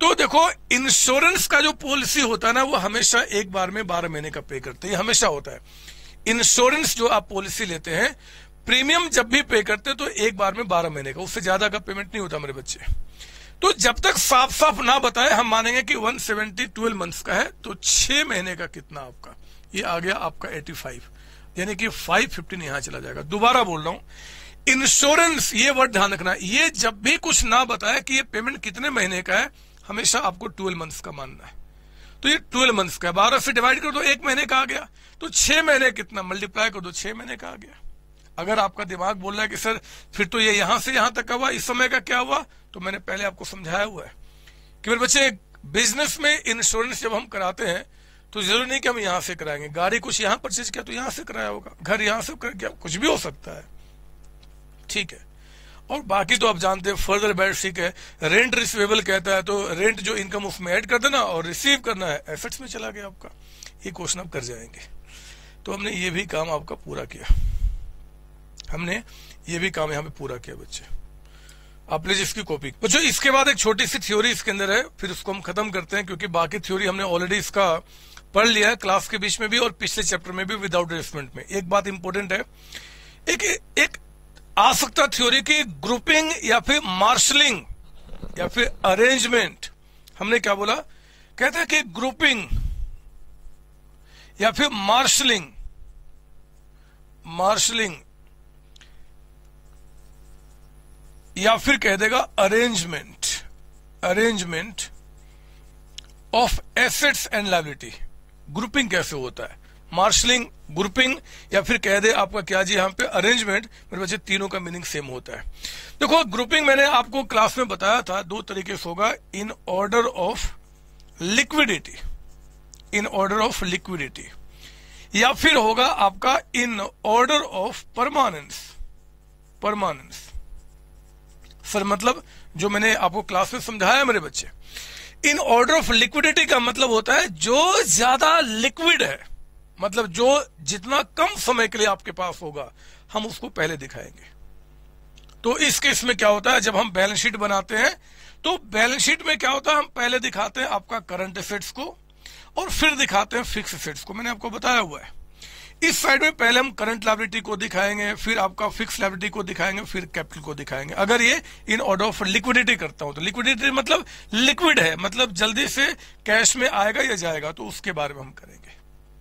तो देखो इंश्योरेंस का जो पॉलिसी होता है ना, वो हमेशा एक बार में 12 महीने का पे करते हैं, हमेशा होता है। इंश्योरेंस जो आप पॉलिसी लेते हैं, प्रीमियम जब भी पे करते हैं तो एक बार में 12 महीने का, उससे ज्यादा का पेमेंट नहीं होता मेरे बच्चे। तो जब तक साफ साफ ना बताए, हम मानेंगे कि 170 12 मंथ्स का है, तो 6 महीने का कितना आपका, ये आ गया आपका 85, यानी कि 515 यहां चला जाएगा। दोबारा बोल रहा हूं, इंश्योरेंस, ये वर्ड ध्यान रखना, ये जब भी कुछ ना बताए कि ये पेमेंट कितने महीने का है, हमेशा आपको 12 मंथ्स का मानना है। तो ये 12 मंथ्स का है, 12 से डिवाइड कर दो, 1 महीने का आ गया। तो 6 महीने कितना, मल्टीप्लाई कर दो, 6 महीने का आ गया। अगर आपका दिमाग बोल रहा है कि सर फिर तो ये यहां से यहां तक का हुआ, इस समय का क्या हुआ, तो मैंने पहले आपको समझाया हुआ है कि मेरे बच्चे, बिजनेस में इंश्योरेंस जब हम कराते हैं तो जरूरी नहीं कि हम यहां से कराएंगे। गाड़ी कुछ यहां परचेज किया तो यहां से कराया होगा, घर यहां से कर किया, कुछ भी हो सकता है, ठीक है। और बाकी तो आप जानते हैं, फर्दर बेसिक है, रेंट रिसीवेबल कहता है, तो रेंट जो इनकम उसमें ऐड कर देना और रिसीव करना है, एसेट्स में चला गया आपका। ये क्वेश्चन आप कर जाएंगे। तो हमने ये भी काम आपका पूरा किया, हमने ये भी काम यहाँ पे पूरा किया बच्चे। आप प्लीज इसकी कॉपी बच्चों। इसके बाद एक छोटी सी थ्योरी इसके अंदर है, फिर उसको हम खत्म करते हैं, क्योंकि बाकी थ्योरी हमने ऑलरेडी इसका पढ़ लिया है क्लास के बीच में भी और पिछले चैप्टर में भी विदाउट एडजस्टमेंट में। एक बात इंपॉर्टेंट है, एक आ सकता थ्योरी की ग्रुपिंग या फिर मार्शलिंग या फिर अरेंजमेंट। हमने क्या बोला, कहते हैं कि ग्रुपिंग या फिर मार्शलिंग या फिर कह देगा arrangement of assets and liability. Grouping कैसे होता है, मार्शलिंग, ग्रुपिंग या फिर कह दे आपका क्या जी, यहां पे अरेंजमेंट, मेरे बच्चे तीनों का मीनिंग सेम होता है। देखो ग्रुपिंग मैंने आपको क्लास में बताया था, 2 तरीके से होगा, in order of liquidity, in order of liquidity, या फिर होगा आपका in order of permanence. Sir मतलब जो मैंने आपको क्लास में समझाया मेरे बच्चे, इन ऑर्डर ऑफ लिक्विडिटी का मतलब होता है जो ज्यादा लिक्विड है, मतलब जो जितना कम समय के लिए आपके पास होगा, हम उसको पहले दिखाएंगे। तो इस केस में क्या होता है, जब हम बैलेंस शीट बनाते हैं तो बैलेंस शीट में क्या होता है, हम पहले दिखाते हैं आपका करंट एसेट्स को और फिर दिखाते हैं फिक्स एसेट्स को। मैंने आपको बताया हुआ है, इस साइड में पहले हम करंट लायबिलिटी को दिखाएंगे, फिर आपका फिक्स लायबिलिटी को दिखाएंगे, फिर कैपिटल को दिखाएंगे। अगर ये इन ऑर्डर ऑफ लिक्विडिटी करता हूं तो लिक्विडिटी मतलब लिक्विड है, मतलब जल्दी से कैश में आएगा या जाएगा, तो उसके बारे में हम करेंगे।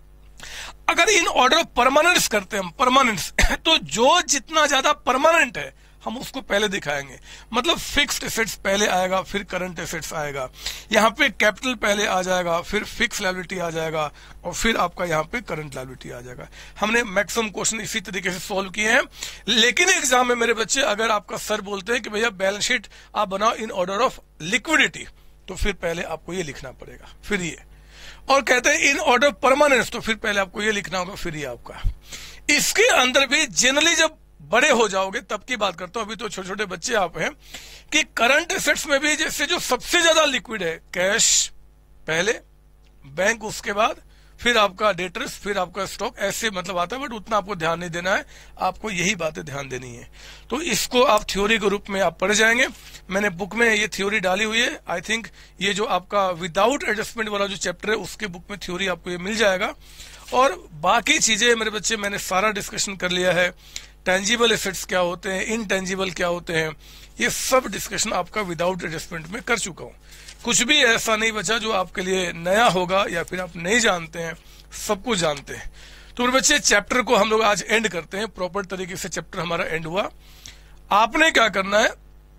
अगर इन ऑर्डर ऑफ परमानेंस करते हैं हम, परमानेंस तो जो जितना ज्यादा परमानेंट है हम उसको पहले दिखाएंगे, मतलब फिक्स्ड एसेट्स पहले आएगा, फिर करंट एसेट्स आएगा, यहाँ पे कैपिटल पहले आ जाएगा, फिर फिक्स लायबिलिटी आ जाएगा और फिर आपका यहाँ पे करंट लायबिलिटी आ जाएगा। हमने मैक्सिमम क्वेश्चन इसी तरीके से सॉल्व किए हैं। लेकिन एग्जाम में मेरे बच्चे, अगर आपका सर बोलते हैं कि भैया बैलेंस शीट आप बनाओ इन ऑर्डर ऑफ लिक्विडिटी, तो फिर पहले आपको ये लिखना पड़ेगा, फिर ये, और कहते हैं इन ऑर्डर परमानेंस, तो फिर पहले आपको ये लिखना होगा, फिर ये आपका। इसके अंदर भी जनरली जब बड़े हो जाओगे तब की बात करता हूं, अभी तो छोटे छोटे बच्चे आप हैं, कि करंट एसेट्स में भी जैसे जो सबसे ज्यादा लिक्विड है, कैश पहले, बैंक उसके बाद, फिर आपका डेटर्स, फिर आपका स्टॉक, ऐसे मतलब आता है, बट उतना आपको ध्यान नहीं देना है, आपको यही बातें ध्यान देनी है। तो इसको आप थ्योरी के रूप में आप पढ़ जाएंगे। मैंने बुक में ये थ्योरी डाली हुई है, आई थिंक ये जो आपका विदाउट एडजस्टमेंट वाला जो चैप्टर है उसके बुक में थ्योरी आपको ये मिल जाएगा। और बाकी चीजें मेरे बच्चे मैंने सारा डिस्कशन कर लिया है, टेंजिबल एसेट्स क्या होते हैं, इनटेंजिबल क्या होते हैं, ये सब डिस्कशन आपका विदाउट एडजस्टमेंट में कर चुका हूं। कुछ भी ऐसा नहीं बचा जो आपके लिए नया होगा या फिर आप नहीं जानते हैं, सब कुछ जानते हैं। तो मेरे बच्चे चैप्टर को हम लोग आज एंड करते हैं, प्रॉपर तरीके से चैप्टर हमारा एंड हुआ। आपने क्या करना है,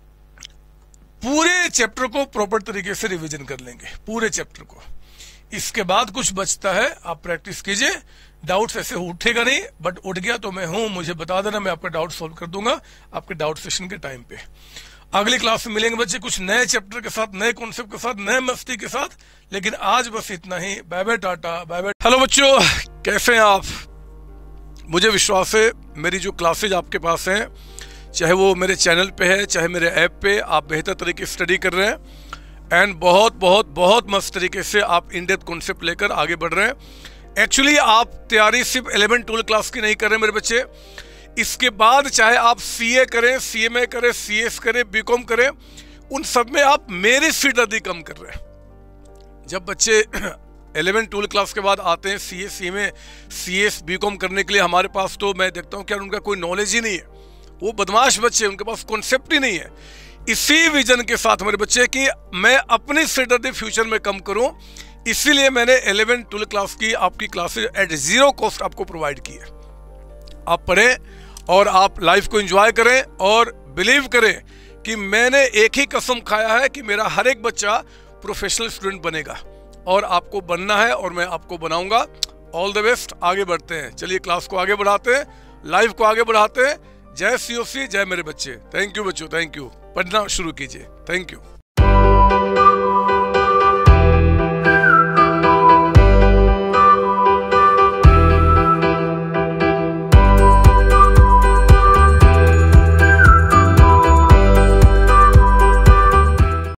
पूरे चैप्टर को प्रॉपर तरीके से रिवीजन कर लेंगे, पूरे चैप्टर को। इसके बाद कुछ बचता है आप प्रैक्टिस कीजिए, डाउट्स ऐसे उठेगा नहीं, बट उठ गया तो मैं हूं, मुझे बता देना, मैं आपका डाउट सॉल्व कर दूंगा आपके डाउट सेशन के टाइम पे। अगली क्लास में मिलेंगे बच्चे कुछ नए चैप्टर के साथ, नए कॉन्सेप्ट के साथ, नए मस्ती के साथ। लेकिन आज बस इतना ही, bye bye, tata, bye bye. Hello बच्चों, कैसे हैं आप? मुझे विश्वास है मेरी जो क्लासेज आपके पास हैं, चाहे वो मेरे चैनल पे है चाहे मेरे ऐप पे, आप बेहतर तरीके से स्टडी कर रहे हैं एंड बहुत बहुत बहुत मस्त तरीके से आप इन डेप्थ कॉन्सेप्ट लेकर आगे बढ़ रहे हैं। एक्चुअली आप तैयारी सिर्फ 11-12 क्लास की नहीं कर रहे मेरे बच्चे, इसके बाद चाहे आप सीए करें, सीएमए करें, सीएस करें, बीकॉम करें, उन सब में आप मेरी सिरदर्दी कम कर रहे हैं। जब बच्चे 11-12 क्लास के बाद आते हैं CA CS BCom करने के लिए, हमारे पास तो मैं देखता हूँ कि उनका कोई नॉलेज ही नहीं है, वो बदमाश बच्चे, उनके पास कॉन्सेप्ट ही नहीं है। इसी विजन के साथ मेरे बच्चे कि मैं अपनी सिरदर्दी फ्यूचर में कम करूं, इसीलिए मैंने 11-12 क्लास की आपकी क्लासेज एट 0 कॉस्ट आपको प्रोवाइड की है। आप पढ़ें और आप लाइफ को एंजॉय करें और बिलीव करें कि मैंने एक ही कसम खाया है कि मेरा हर एक बच्चा प्रोफेशनल स्टूडेंट बनेगा, और आपको बनना है और मैं आपको बनाऊंगा। ऑल द बेस्ट, आगे बढ़ते हैं। चलिए क्लास को आगे बढ़ाते हैं, लाइफ को आगे बढ़ाते हैं। जय COC, जय मेरे बच्चे। थैंक यू बच्चों, थैंक यू। पढ़ना शुरू कीजिए। Thank you.